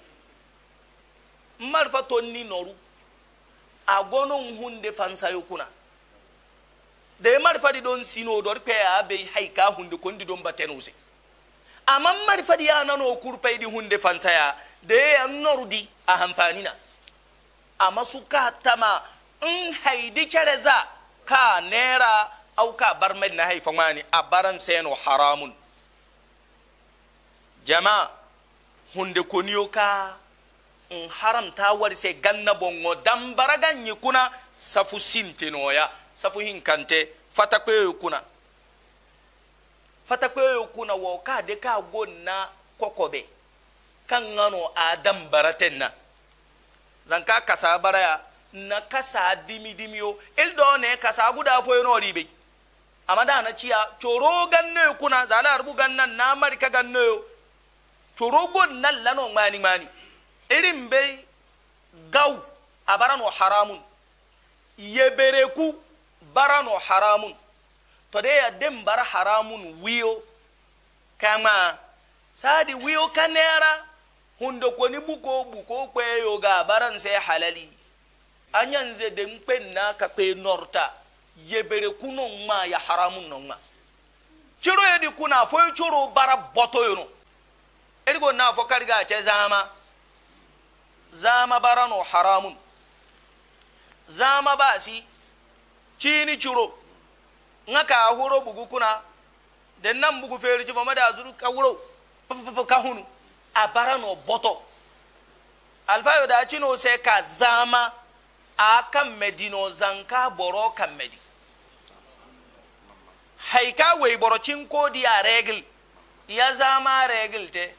marfa tonni noru agono hunde fansayo kuna de marfa di don sino dor pe abe haika hunde kondi don batenuse amma marfadi ya nano kurpai di hunde fansaya de ya norudi a hamfanina amma suka tama in haidi kereza ka nera au ka barmed na haifan wani a baran seno haramun jama hunde koniyo ka in haramta warse ganna bongo dan baraganyi kuna safu sintenoya safu hinkante fatakwe kuna fatakwe kuna woka de ka gonna kokobe kan ngano adam baratenna zanka kasa baraya na kasa dimi dimiyo ildo ne kasa guda fo no ribe amada na ciya choro ganne kuna zala arbu gannan na marika ganne choro gonnan lano mani mani irin be gaw abarano haramun yebereku barano haramun to de ya dem bar haramun wiyo kama sadi wiyo kanera hundo ko ni buko buko kweyo ga baran sai halali anyanze de mpenna ka pe norta yebere kuno ma ya haramun no ma chiro yedi kuna fo chiro bara boto yono erigo na fo kariga che zama zama barano haramun zama basi chini churo ngaka huro bugu kuna den nan bugu feri ci mama da zuru ka wuro ka hunu abara no boto alfayo da chino se ka zama aka medino zanka boro kan medi haika wai boro cinko di a regil ya zama regil te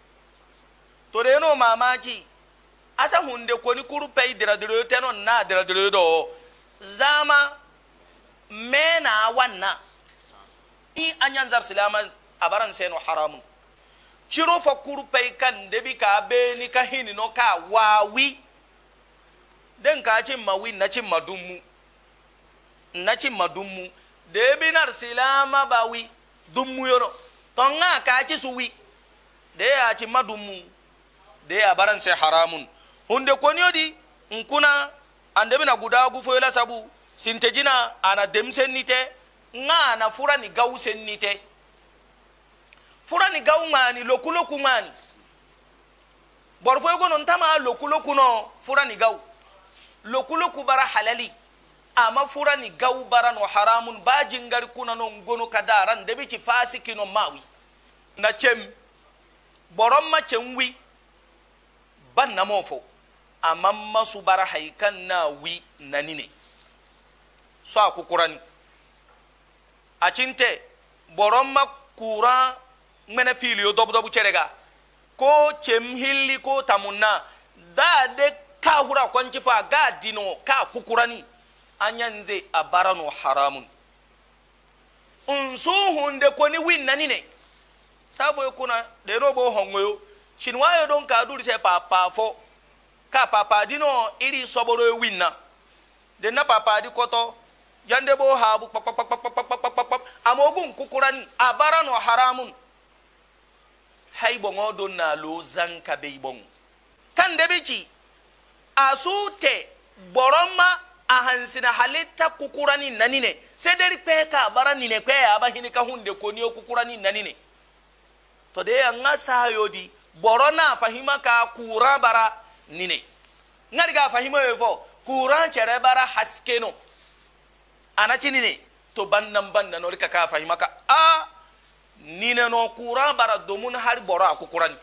to de no mamaki asa hunde ko ni kuru pay dira dira te non na dira dira do zama mena wanna i anyan zar silama abaran seno haramun ciro fa kuru pay kan debi ka be ni ka hini no ka wawi den ka cin mawi na cin madummu na cin madummu debi nar silama bawi dummu yono tonga ka ci suwi de ya ci madummu de ya baran sai haramun hunde konyodi nkuna andebi na guda gu foyela sabu sintejina ana demsen nite nga na fura ni gausen nite fura ni gaw ngani lokuloku ngani borfo go non tama lokuloku no fura ni gaw lokuloku bara halali ama fura ni gaw bara no haramun ba jingar kuna no ngono kadaran debi ci fasiki no mawi na chem borom ma chenwi ban na mofo amma masu bara haikan na wi nanine so akukurani a cinte borom ma kura mena filio dobu dobu cerega ko chem hilli ko tamunna da de ka hura kwanci fa ga dino ka kukurani anyanze abarano haramun unsu hunde ko ni win nanine safo kuna de no bo hongoyo shinwayo don ka duri se papa fo ka papa dino iri soboro winna de na papa di koto yande bo habu pap pap pap pap amogun kukurani abarano haramun hay bongo don na lo zanka be bon kan de bici asute boroma ahansina halitta kukurani nanine sederi peka barani ne kwe abahini ka hunde ko ni kukurani nanine to de anga sayodi borona fahima ka kura bara nine ngari ga fahima yefo kura chere bara haskeno anachi nine to bannan bannan no ka ka fahima ka a nine no kura bara domun har boro akukurani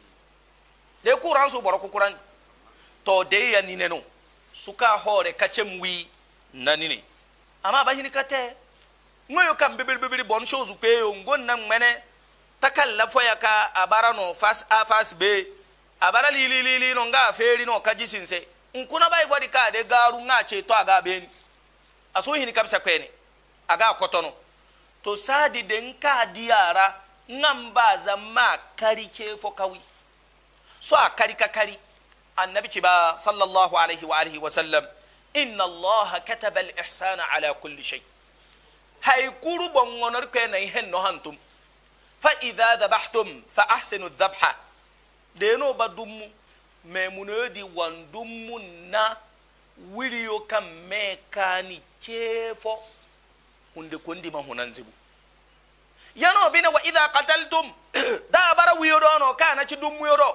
de kura so boro kukurani to de ya nine no suka hore kachemwi nanine ama bahini kate ngoyo kam bibiri bibiri bon shozu peyo ngon nan mene takalla foya ka abara no fas a fas be abara li li li no nga feri no kajisinse nkuna bai fodi ka de garu nga che to aga be aso hini kamsa kwene aga kotono to sadi den ka diara ngamba zamma kari che fokawi so akari kakari annabi ci ba sallallahu alaihi wa alihi wa sallam inna allaha kataba al ihsana ala kulli shay hay kuru bongonor kwene hen no hantum فإذا ذبحتم فأحسنوا الذبحة دينو بدوم ميمونودي واندومنا ويليو كم ميكاني تشيفو هندي كوندي ما هننزبو يانو بينا وإذا قتلتم دا برا ويودونو كانا تشدوم ويودو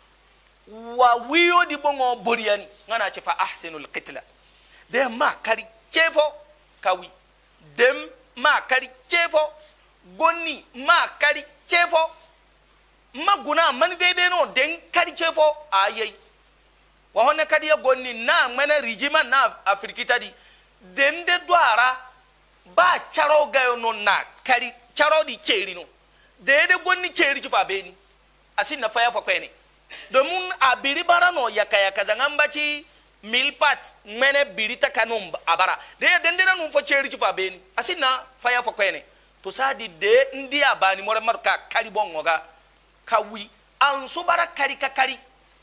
وويودي بونغو بورياني غانا تشفا أحسنوا القتلة دي ما كاري تشيفو كاوي دم ما كاري تشيفو gonni ma kari chefo maguna man dede no den kari chefo ayai wa honne kadi ya gonni na mena rijima na afrikita di den de dwara ba charo gayo no na kari charo di cheri no dede gonni cheri chupa beni asin na faya fa kwene domun abiri bara no yakaya kazangamba chi milpat mene birita kanum abara de den de no fo cheri chupa beni asin na faya fa kwene to sadi de ndi abani more marka kari bongoga kawi anso bara kari kakari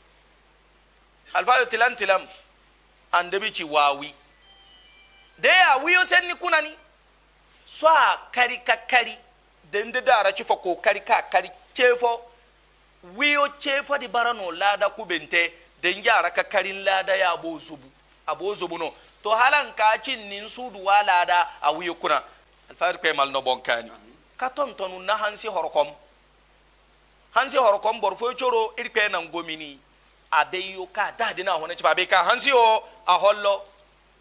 alfayo tilan tilam andebi ci wawi de ya wiyo senni kunani so kari kakari de ndi dara ci foko kari kakari chefo wiyo chefo di barano lada kubente de njara kakarin lada ya bozubu abozubu no to halan ka cin nin sudu walada a wiyo kuna alfair pe mal no bonkani katon tonu na hansi horkom hansi horkom borfo choro irpe nan gomini abeyo ka dadi na hone chiba be ka hansi o a hollo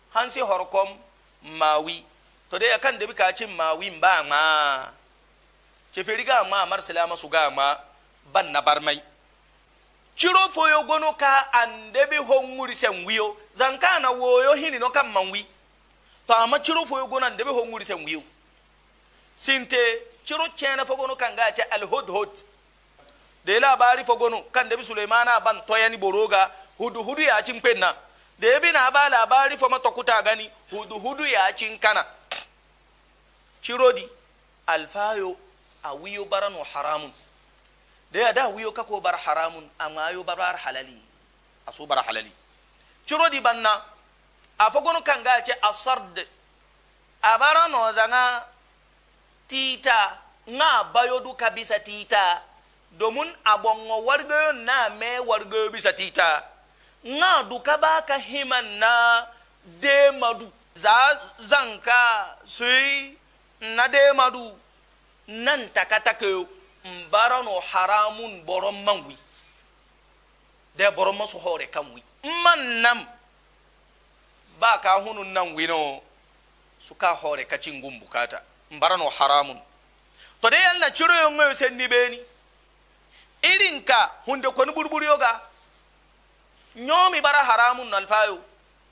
hansi horkom mawi to de kan de bika cin mawi mba ma ce feriga ma mar salama su ga ma ban na barmai ciro foyo gono ka andebi honguri sen wiyo zanka na woyo hini no kan manwi to amma ciro foyo gono andebi honguri sen wiyo sinte ciro chena fo gono kan ga ce al hudhud de labari fo gono kan debi sulaimana ban toyani boroga hudu hudu ya cin penna de bi na ba labari fo matokuta gani hudu hudu ya cin kana cirodi alfayo a wiyo barano haramun da ya da wiyo kako bar haramun amma yo bar halali asu bar halali cirodi banna a fagon kan ga ce asard a barano zanga tita nga bayo duka bisa tita domin abongo wargo na me wargo bisa tita nga duka baka himan na de madu za zanka sui na de madu nan takatake mbarano haramun borom manwi de borom masu hore kanwi man nam baka hunun nan wino suka hore kacin gumbukata mbarano haramun to de yalla ciro yongo senni beni irinka hunde ko ni burburi yoga nyomi bara haramun alfayo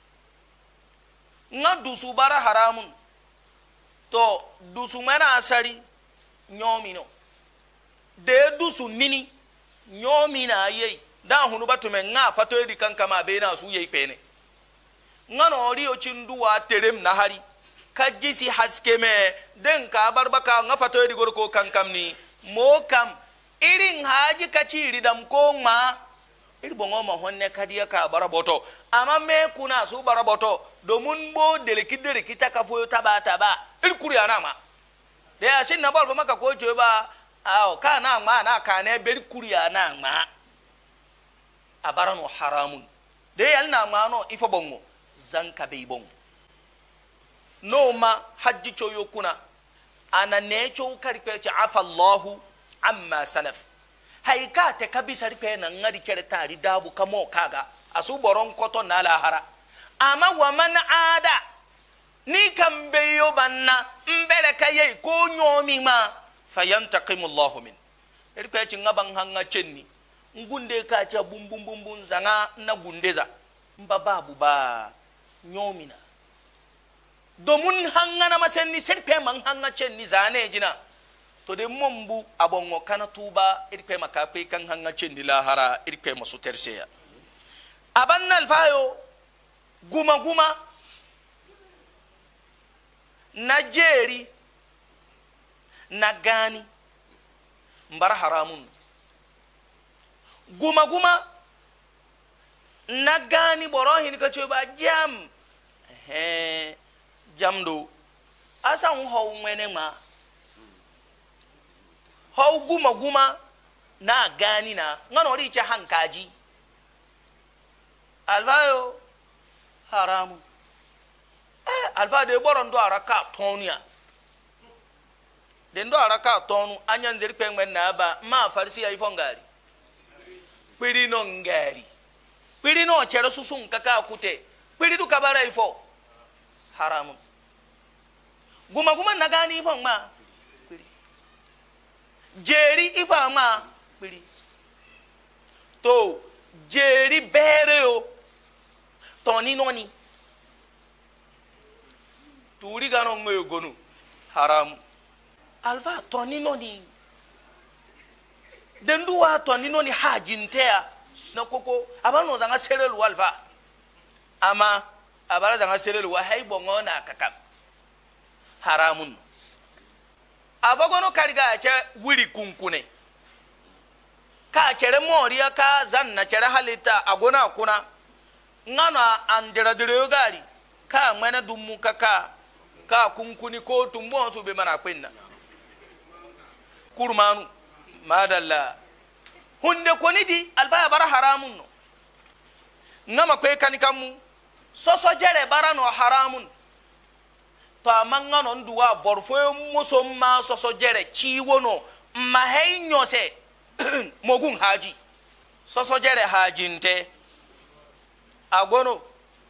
nga dusu bara haramun to dusu mana asari nyomi no de dusu nini nyomi na yei da hunu batume nga fato edi kankama be na su yei pene nga no ri o cinduwa terem na hari kajisi haske me den ka barbaka nga fato edi gorko kankam ni mo kam irin haji kaciri dam ko ma iri bongo ma honne kadiya ka baraboto ama me kuna su baraboto domun bo deleki deleki takafoyo taba taba iri kuriya na ma de asin na balfa maka ko joba aw kana ma na kana beri kuriya na ma abarano haramun de yalna ma no ifo bongo zanka be bongo no ma hajji choyo kuna ana ne cho karpe ci afa Allahu amma salaf haika te kabisa ripe na ngari kere tari dabu kamo kaga asu boron koto na lahara ama wa man ada ni kambe yo banna mbere kaye ko nyomi ma fayantaqimu Allah min ripe ci ngaban hanga cenni ngunde ka ca bum bum bum bum zanga na gundeza mba babu ba nyomina domun hanga na masenni serpe man hanga cenni zane jina to de mombu abongo kana tuba irpe makape kan hanga cenni lahara irpe masu terseya abanna alfayo guma guma na jeri na gani mbar haramun guma guma na gani borohin ka ce ba jam he jamdo asan ho mene ma ho guma guma na gani na ngano ri ce hankaji alfayo haramun eh alfa de boron do araka tonia den do araka tonu anyan zirpe ngmen na ba ma farisi ay fongari piri no ngari piri no chere susun kaka kute piri du kabara ifo haramun guma guma na gani ifo ma piri jeri ifa ma piri to jeri bere o toni noni turi gano ngoyo gonu haram alfa toni noni dendu wa toni noni hajintea na koko abano zanga serelu alfa ama abara zanga serelu wa hay bongo na kakam haramun avagono kariga cha wuri kunkune ka chere moriya ka zanna chere halita agona kuna ngana andira dire gari ka mena dummu kaka ka kunkuni ko tumbo so be mana kwenna kurmanu madalla hunde konidi alfa bara haramun no ngama kwe kanikamu soso jere bara no haramun to amanga no nduwa borfo muso ma soso jere chiwo no mahai nyose mogun haji soso jere hajinte agono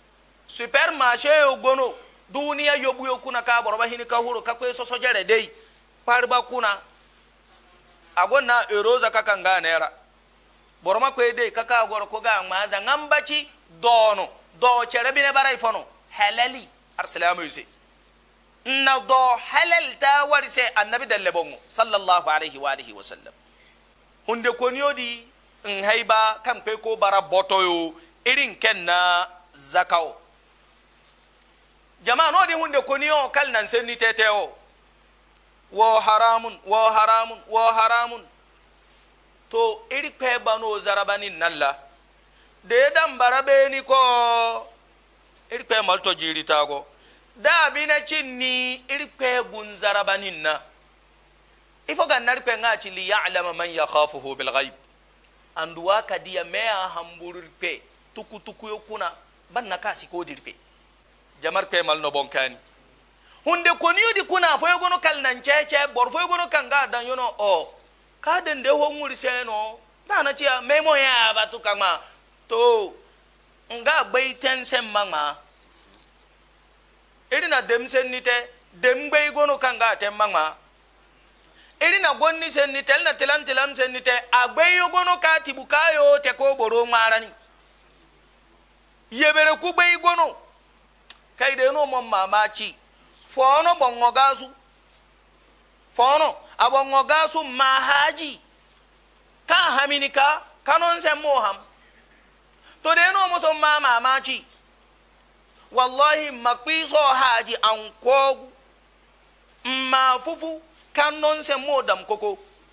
supermarché yo gono duniya yobu yo kuna ka borba hini ka huro ka kwe soso jere dei parba kuna agonna eroza kaka nganera borma kwe dei kaka goro ko ga maza ngambaci dono do chere bine barai fono halali arsalamu yuse na do halal ta warise annabi dalle bongo sallallahu alaihi wa alihi wasallam hunde koniodi in haiba kan kwe ko bara botoyo irin kenna zakao jama'a no di hunde koniyo kal nan senni teteo wo haramun wo haramun wo haramun to iri kwe bano zarabani nalla de dan barabe ni ko iri kwe malto jiri tago da bina cinni iri kwe gun zarabani na ifo gannar kwe ngaci li ya'lama man yakhafuhu bil ghaib anduwa kadiya mea hamburu kwe tuku tuku yokuna banna kasi ko dirpe jamar kwe mal no bonkani hunde koniyo di kuna foyo gono kal nan cece bor foyo gono kanga dan yono o ka den de ho nguri seno na na cia memo ya batu kama to nga baiten sem mama irina dem sen nite dem bay gono kanga tem mama irina gonni sen nite na tilan tilan sen nite agbay yo gono ka tibukayo te ko boro marani yebere ku bay gono kay de no mom mamachi fono bongo gasu fono abongo gasu mahaji ka haminika kanon se moham to de no mo so mama machi wallahi makwiso haji ankogu ma fufu kanon se modam koko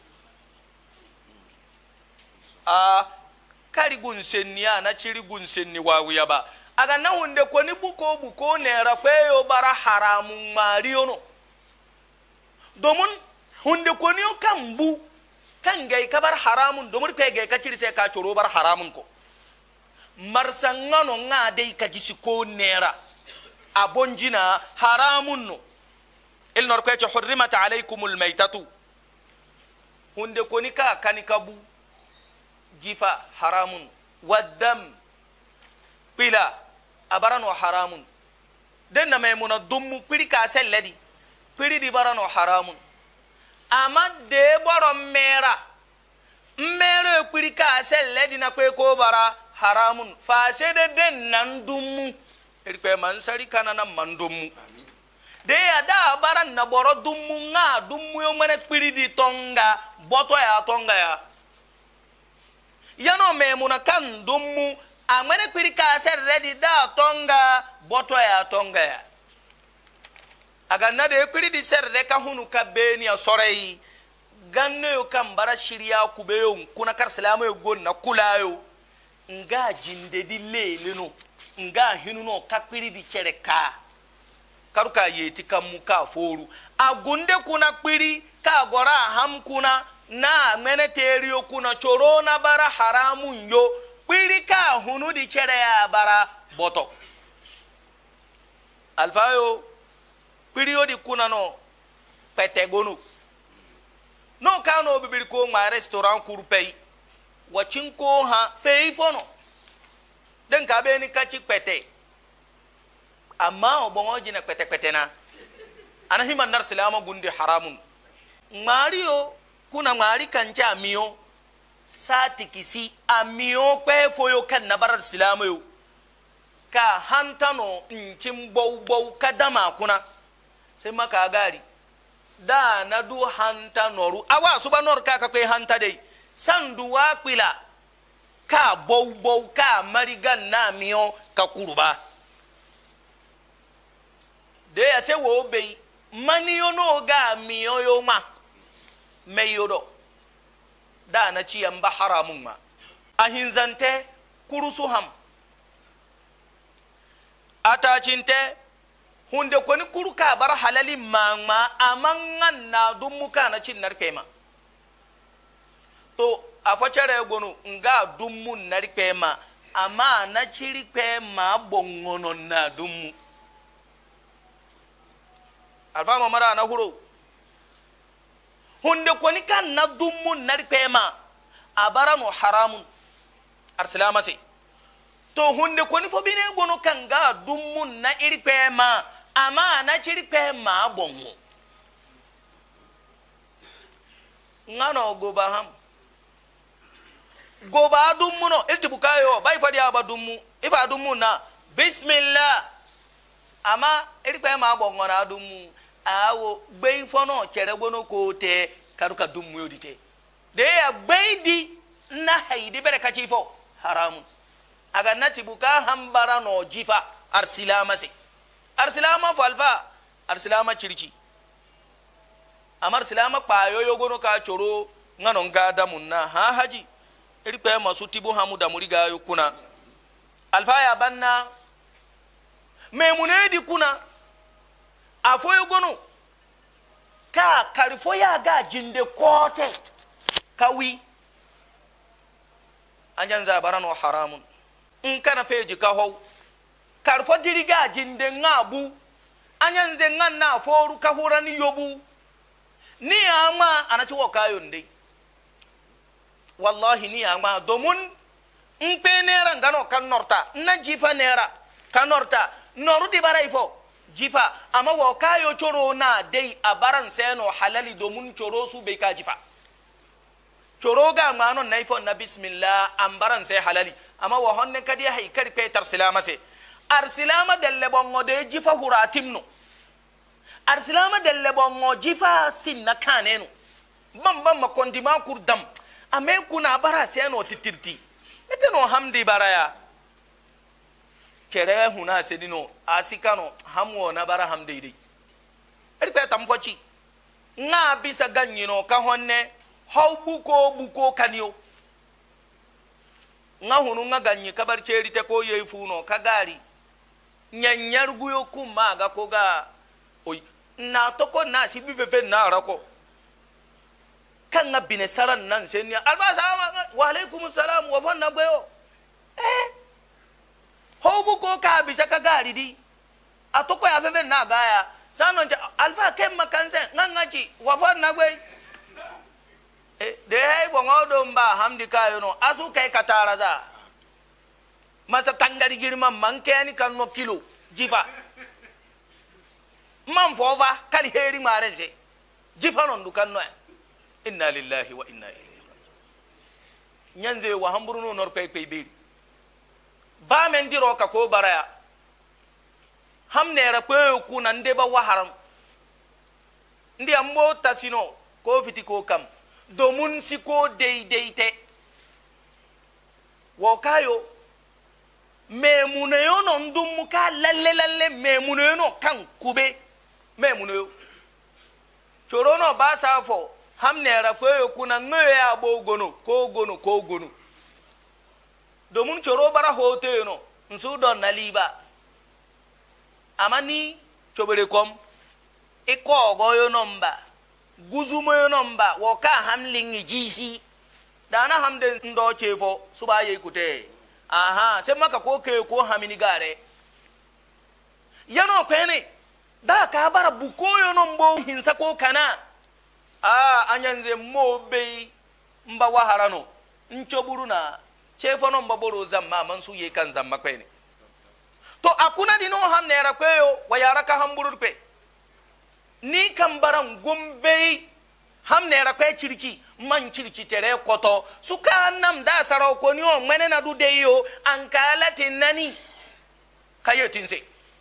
a kari gunsenniya na chiri gunsenni wawiya ba aga na hunde ko ni buko buko ne ra kweyo bara haramun mariyono domun hunde ko ni kambu kan gai kabar haramun domun kwe gai ka chiri se ka choro bar haramun ko marsangano nga dai ka jisi ko nera abonjina haramun no il nor kwe hurrimat alaykumul maytatu hunde ko ni ka kanikabu jifa haramun waddam pila abarano haramun den na maimuna dummu piri ka selledi piri di barano haramun ama de boro mera mera piri ka selledi na kwe ko bara haramun fa sede den nan dummu eri kwe mansari kana na mandummu de ya da baran na boro dummu nga dummu yo mene piri di tonga boto ya tonga ya yano maimuna kan dummu amene kwirika ser ready da tonga boto ya tonga ya aganna de kwiri di ser de ka hunu ka beni asorei ganno yo kambara shiriya kubeyo kuna kar salama yo gonna kulayo nga jinde di leleno nga hinuno ka kwiri di kereka karuka yeti kamuka foru agunde kuna kwiri ka gora ham kuna na mene teriyo kuna chorona bara haramun yo kwirika hunu di chere ya bara boto alfayo kwiriyo di kuna no petegonu no kano bibiri ko ma restaurant kurpei wacin ko ha feifono den ka be ni kachi pete amma obongo jina pete pete na anahima nar salama gundi haramun mario kuna mari kanja miyo sati kisi amiyo kwe foyo kan nabarar silamayo ka hantano nkin bow bow kadama kuna sai maka gari da na du hanta noru awa suba nor ka ka kwe hanta dai sandu wa kwila ka bow bow ka marigan na miyo ka kuruba de ya se wo be maniyo no ga miyo yo ma meyodo da na ci yamba haramun ma ahinzante kurusu ham atacinte hunde koni kuruka bar halali mama amangan na dummuka na cin narkema to afacere gonu nga dummu narkema ama na cirikema bongono na dummu alfa mamara na huro hunde koni kan na dummu narkema abarano haramun arsalama se to hunde koni fo bine gono kanga dummun na iri pema ama na chiri pema bongo ngano goba ham goba dummu no iltibukayo bai fadi aba dummu ifa dummu na bismillah ama iri pema bongo na dummu awo gbei fono chere gono ko te karuka dummu yodite de ya gbeidi na haidi bere kachifo haramun aga nati buka hambara no jifa arsilama se arsilama falfa arsilama chirichi amar silama payo yogono ka choro ngano ngada munna ha haji eri pe masu tibu hamuda muriga yukuna alfa ya banna memunedi kuna afo yogono ka karifo ya ga jinde kote kawi anjanza barano haramun in kana feji ka ho karfo diriga jinde ngabu anyanze nganna foru ka hurani yobu ni ama anachi wokayo ndei wallahi ni ama domun mpe nera ngano kan norta na jifa nera kan norta noru di bara ifo jifa ama wokayo choro na dei abaran seno halali domun choro su be ka jifa choro ga ngano na ifo na bismillah ambaran se halali ama wa honne kadi hay kadi pe tar silama se arsilama delle bongo de jifa huratimno arsilama delle bongo jifa sinna kanenu bam bam makondi ma kurdam ame kuna bara se no titirti ete no hamdi baraya kere huna sedino asikano hamwo na bara hamdi dei eri pe tam fochi nga bisa ganyino ka honne haw buko buko kanio nga hunu nga ganyi kabar cheri te ko yefuno kagari nyanyar guyo kuma ga ko ga oy na to ko na si bifefe na rako kan nga bine saran nan sen ya albasa wa alaikum salam wa fanna gbeyo eh haw buko ka bisa kagari di atoko ya fefe na gaya sano alfa kemma kanse nga ngachi wa fanna gbeyo de hay bo ngodo mba hamdi kayo no asu kay katara za masa tangari girma mankeni kan no kilo jifa man fova kali heri marenje jifa non du kan no inna lillahi wa inna ilaihi raji'un nyanze wa hamburu no nor pay pay be ba men diro ka ko baraya hamne ra pe ku nan de ba waharam ndi ambo tasino ko fiti ko kam domun siko deideite wokayo memuneyo no ndum ka lalle lalle memuneyo no kan kube memuneyo chorono basa fo hamne ra kweyo kuna ngoye abo gono ko gono ko gono domun choro bara hote no nsu don naliba amani chobere kom iko goyo nomba guzumo nomba woka hamling jisi dana hamde ndo chefo suba ye kute aha sema ka ko ke ko hamini gare yano pene da ka bara bukoyo nombo hinsa ko kana ah anyanze mobe mba waharano nchoburu na chefo nomba boro zamma mansu ye kan zamma kwene to akuna dino hamne ra kweyo wayara ka hamburu pe ni kambaran gombe hamne ra kwe chirichi man chirichi tere koto suka nam da saro ko ni o mene na du deyo ankala tinani kayetinse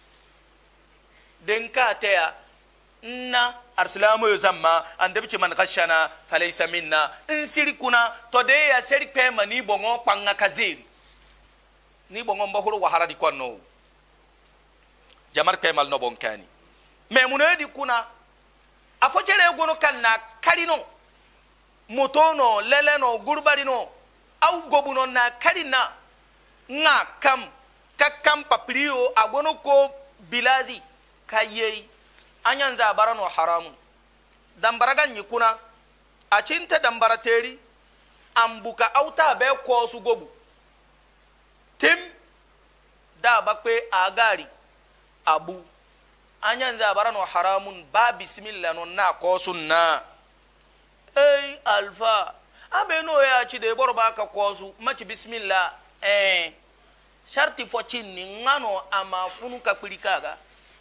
denka teya na arsilamu yuzamma andabichi man khashana falaysa minna insirikuna to de ya seri pe mani bongo panga kazeri ni bongo mbahuru wa haradi kwano jamar pe mal no bonkani memunedi kuna afochere gono kanna karino motono leleno gurbarino au gobuno na karina nga kam kakam paprio agono ko bilazi kayei anyanza barano haramun dambaraga nyikuna achinta dambarateri ambuka auta be ko su gobu tim da bakwe agari abu anyanza barano haramun ba bismillah non na ko sunna ey alfa abeno ya ci de borba ka ko su maci bismillah eh sharti fo cinni ngano ama funu ka pirikaga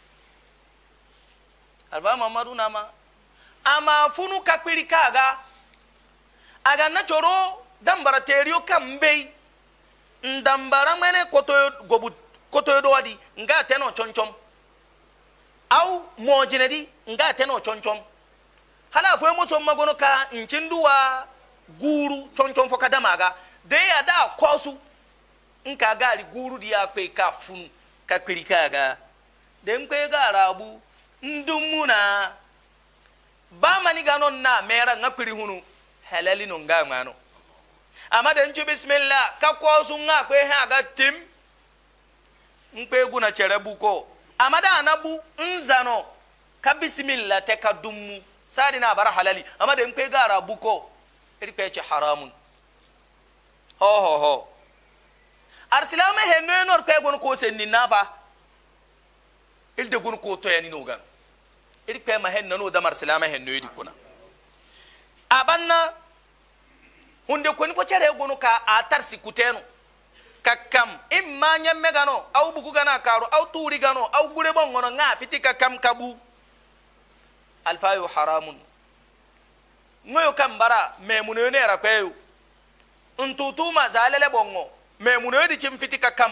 alfa mamadu nama ama funu ka pirikaga aga na choro dambara terio kambe ndambara mene koto gobu koto do wadi nga teno chonchom au mojinedi nga teno chonchom hala fo mo so magono ka nchinduwa guru chonchom fo kadamaga de ya da kosu nka gali guru dia pe ka funu ka pirikaga de mpe ga arabu ndumuna ba mani ganon na mera nga piri hunu halali no nga mano amade nchu bismillah ka kosu nga pe ha ga tim mpe guna chere buko amada anabu nzano ka bismillah te ka dummu sadi na bara halali amade mpe ga arabu ko iri pe che haramun ho ho ho arsilama henno nor pe gon ko senni nafa il de gon ko to yani no gan iri pe ma henno no da marsilama henno yidi kuna abanna hunde ko ni fo chere gon ka atar sikuteno kakam imma nyemme gano au bugu gana karo au turi gano au gure bongono nga fitika kam kabu alfayu haramun ngoyo kambara memuno ne ra peyo ntutuma zalele bongo memuno di chim fitika kam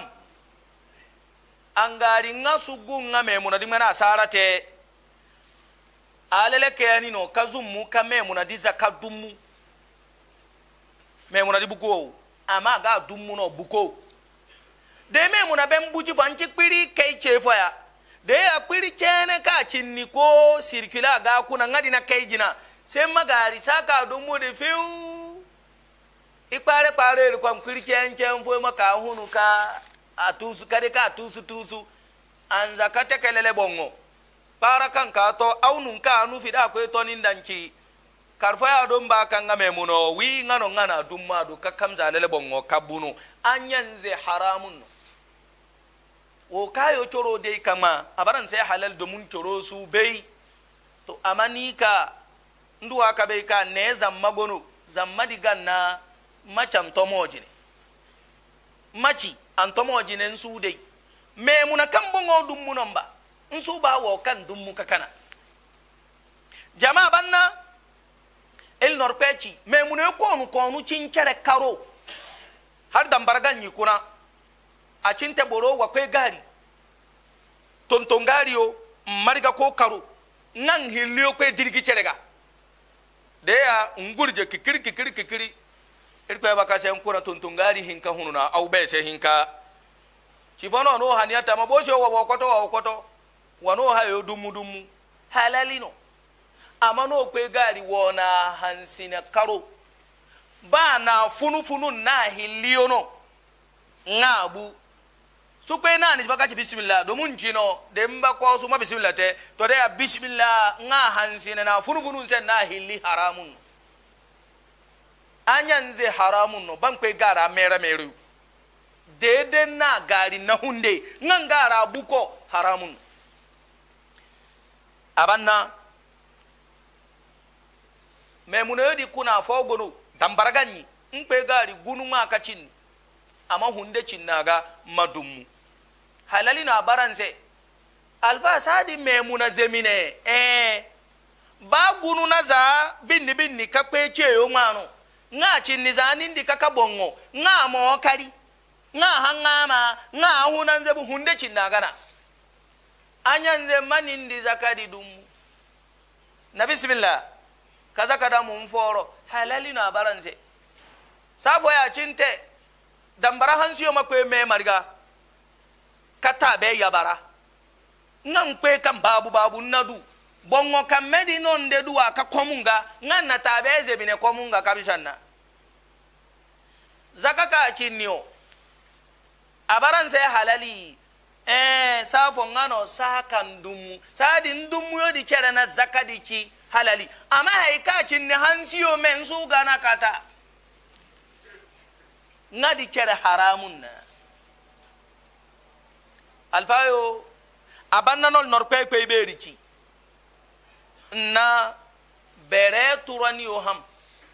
angari nga sugu nga memuno di mana sarate alele kayani no kazumu ka memuno di zakadumu memuno di buko ama ga dumu no buko de memuno ben buji fanci piri kai chefo ya de ya piri chene ka chinni ko circula ga kuna ngadi na kai jina sai magari saka dumu de fiu ikpare pare ko piri chen chen fo maka hunu ka atusu kade ka atusu tusu anza kate kelele bongo para kan ka to aunun ka anu fida ko to nindanci karfa ya don ba kan ga memuno wi ngano ngana dumma do ka kamza lele bongo kabunu anyanze haramun o kayo choro dai kama abaran sai halal do mun choro su bei to amanika nduwa ka bei ka ne zamma gono zamma diga na macam tomojine machi antomojine nsu dai memuna kan bongo dum munomba nsu ba wo kan dum muka kana jama'a banna el norpechi memuna ko nu ko nu cincere karo har dambargan yi kuna a cinte boro wa kwe gari tontongari o mariga ko karo nan hilio kwe dirgi cerega de ya ngurje kikiri kikiri kikiri irko ba ka sen kuna tontongari hinka hununa au be se hinka chifono no haniata mabosho wa wakoto wa wakoto wano hayo dumu dumu halalino amano kwe gari wona hansina karo ba na funu funu na hilio no ngabu sukwe nani vakati bismillah domun jino demba ko suma bismillah te to de bismillah nga hansina na funu funu sen na hilli haramun anyanze haramun no bankwe gara mera meru dede na gari na hunde ngangara buko haramun abanna memuno yodi kuna fogono dambaragani nkwe gari gunu ma kacin ama hunde cinnaga madummu halali na baranse alfa sadi memuna zemine eh ba gunu naza binni binni kakwe cheyo mano nga cinni zani ndi kaka bongo nga mo kari nga hangama nga hunanze bu hunde cinnaga na anyanze manindi zakadi dumu na bismillah kaza kada mun foro halali na baranse safo ya cinte dambara hansiyo makwe me marga kata be yabara nan kwe kan babu babu nadu bongo kan medi non de duwa ka komunga ngan na tabeze bine komunga kabishanna zakaka chinniyo abaran sai halali eh safo ngano sakan dumu sadi ndumu yodi kere na zakadi ci halali ama haika chinni hansiyo men su gana kata ngadi kere haramun na alfayo abanna nol norpe pe berici na bere turani o ham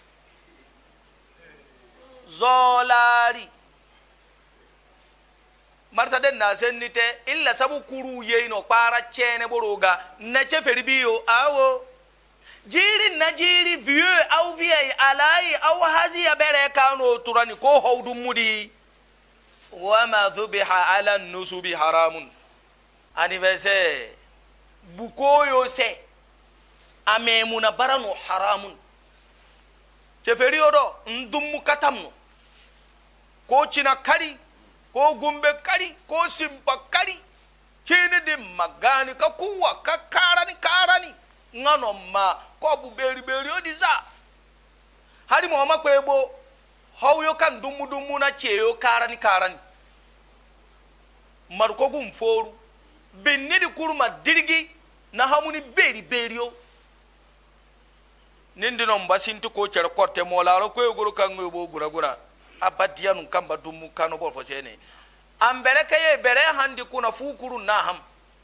zolari marsa den na sennite illa sabu kuru yeino para chene boroga na cheferi biyo awo jiri na jiri vieux au vieille alai au hazi ya bere kano turani ko hawdu mudi wa ma dhubiha ala nusubi haramun anniversaire bukoyo se amemuna barano haramun cheferi odo ndummu katamno ko china kari ko gumbe kari ko simpa kari kini di magani ka kuwa ka karani karani ngano ma ko bu beri beri odi za hari mo ma kwebo hawyo kan dumu dumu na cheyo karani karani mar ko gum foru benni di kuruma dirgi na hamuni beri berio nindi no mbasinti ko cere korte molaro ko yogoro kan ngobo gura gura abadiyanu kamba dumu kano bol fo sene ambere kaye bere handi kuna fukuru na ham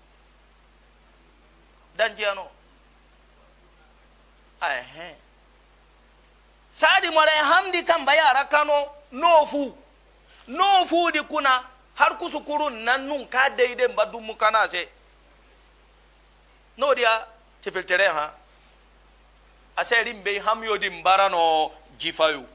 danjiano ahe sadi mare hamdi kamba yara kano nofu nofu di kuna har kusukuru nannun ka deide mbadumu kana se no dia chefiltere ha aseri mbe hamyo di mbarano jifayu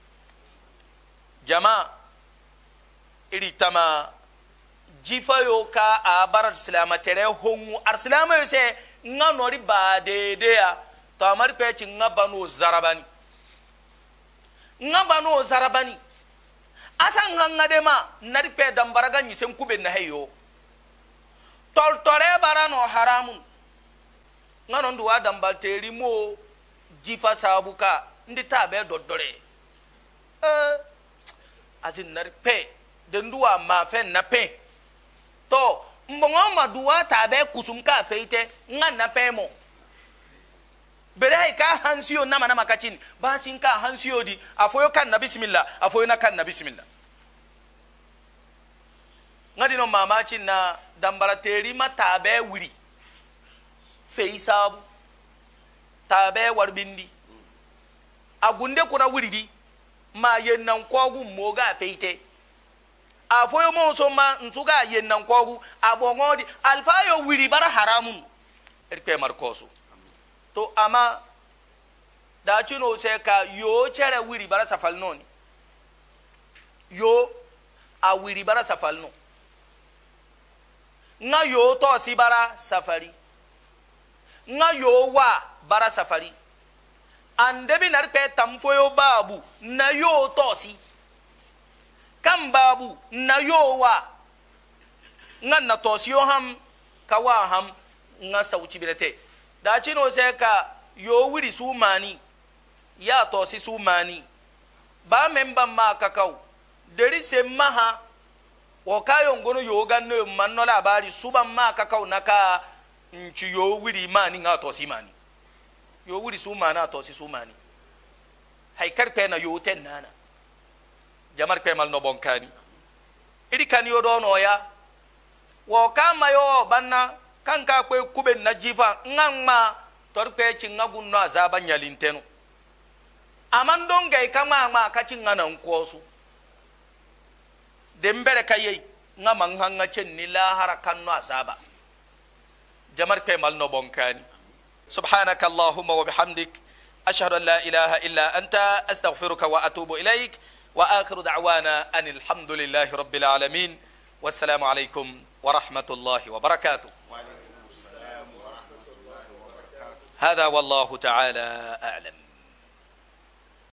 jama iri tama jifayo ka a barar silama tere hongu arsilama yo se nga nori ba dede ya to amari peci nga banu zarabani nga banu zarabani asa nga nga dema nari pe dambaraga nyisen kube na heyo tol tore barano haramun nga nondu wa dambal teri mo jifa sabuka ndi tabe dodore eh azin nari pe denduwa ma fe na pe to mbongo maduwa tabe kusumka feite nga na pe mo bere ka hansiyo na mana makacin ba sin ka hansiyo di afoyo kan na bismillah afoyo na kan na bismillah ngadi no mama cin na dambara teri ma tabe wuri fe isabu tabe warbindi agunde kuna wuri di ma yennan kogu moga feite afoyo mo so ma nsuga yennan kogu abongodi alfayo wiri bara haramun erpe markoso to ama da chino se ka yo chere wiri bara safal noni yo a wiri bara safal no nga yo to si bara safari nga yo wa bara safari andebi narpe tamfoyo babu na yo tosi kan babu na yo wa ngan na tosi yo ham kawa ham nga sauci birete da chino se ka yo wiri sumani ya tosi sumani ba memba ma kakau deri se maha o kayo ngono yo ganno manno labari suban ma kakau naka nchi yo wiri mani nga tosi mani yo wuri sumana to si sumani hay karpe na yo ten nana jamar pe mal no bonkani idi kan yo do no ya wo kama yo banna kanka kwe kuben na jifa ngamma torpe ci ngagun no azaba nyalinteno amandon gay kama ma kaci ngana nkosu dembere kayi ngama nganga cen ni la harakan no azaba jamar pe mal no bonkani سبحانك اللهم وبحمدك أشهد أن لا إله إلا أنت أستغفرك وأتوب إليك وآخر دعوانا أن الحمد لله رب العالمين والسلام عليكم ورحمة الله وبركاته. وعليكم السلام ورحمة الله وبركاته. هذا والله تعالى أعلم.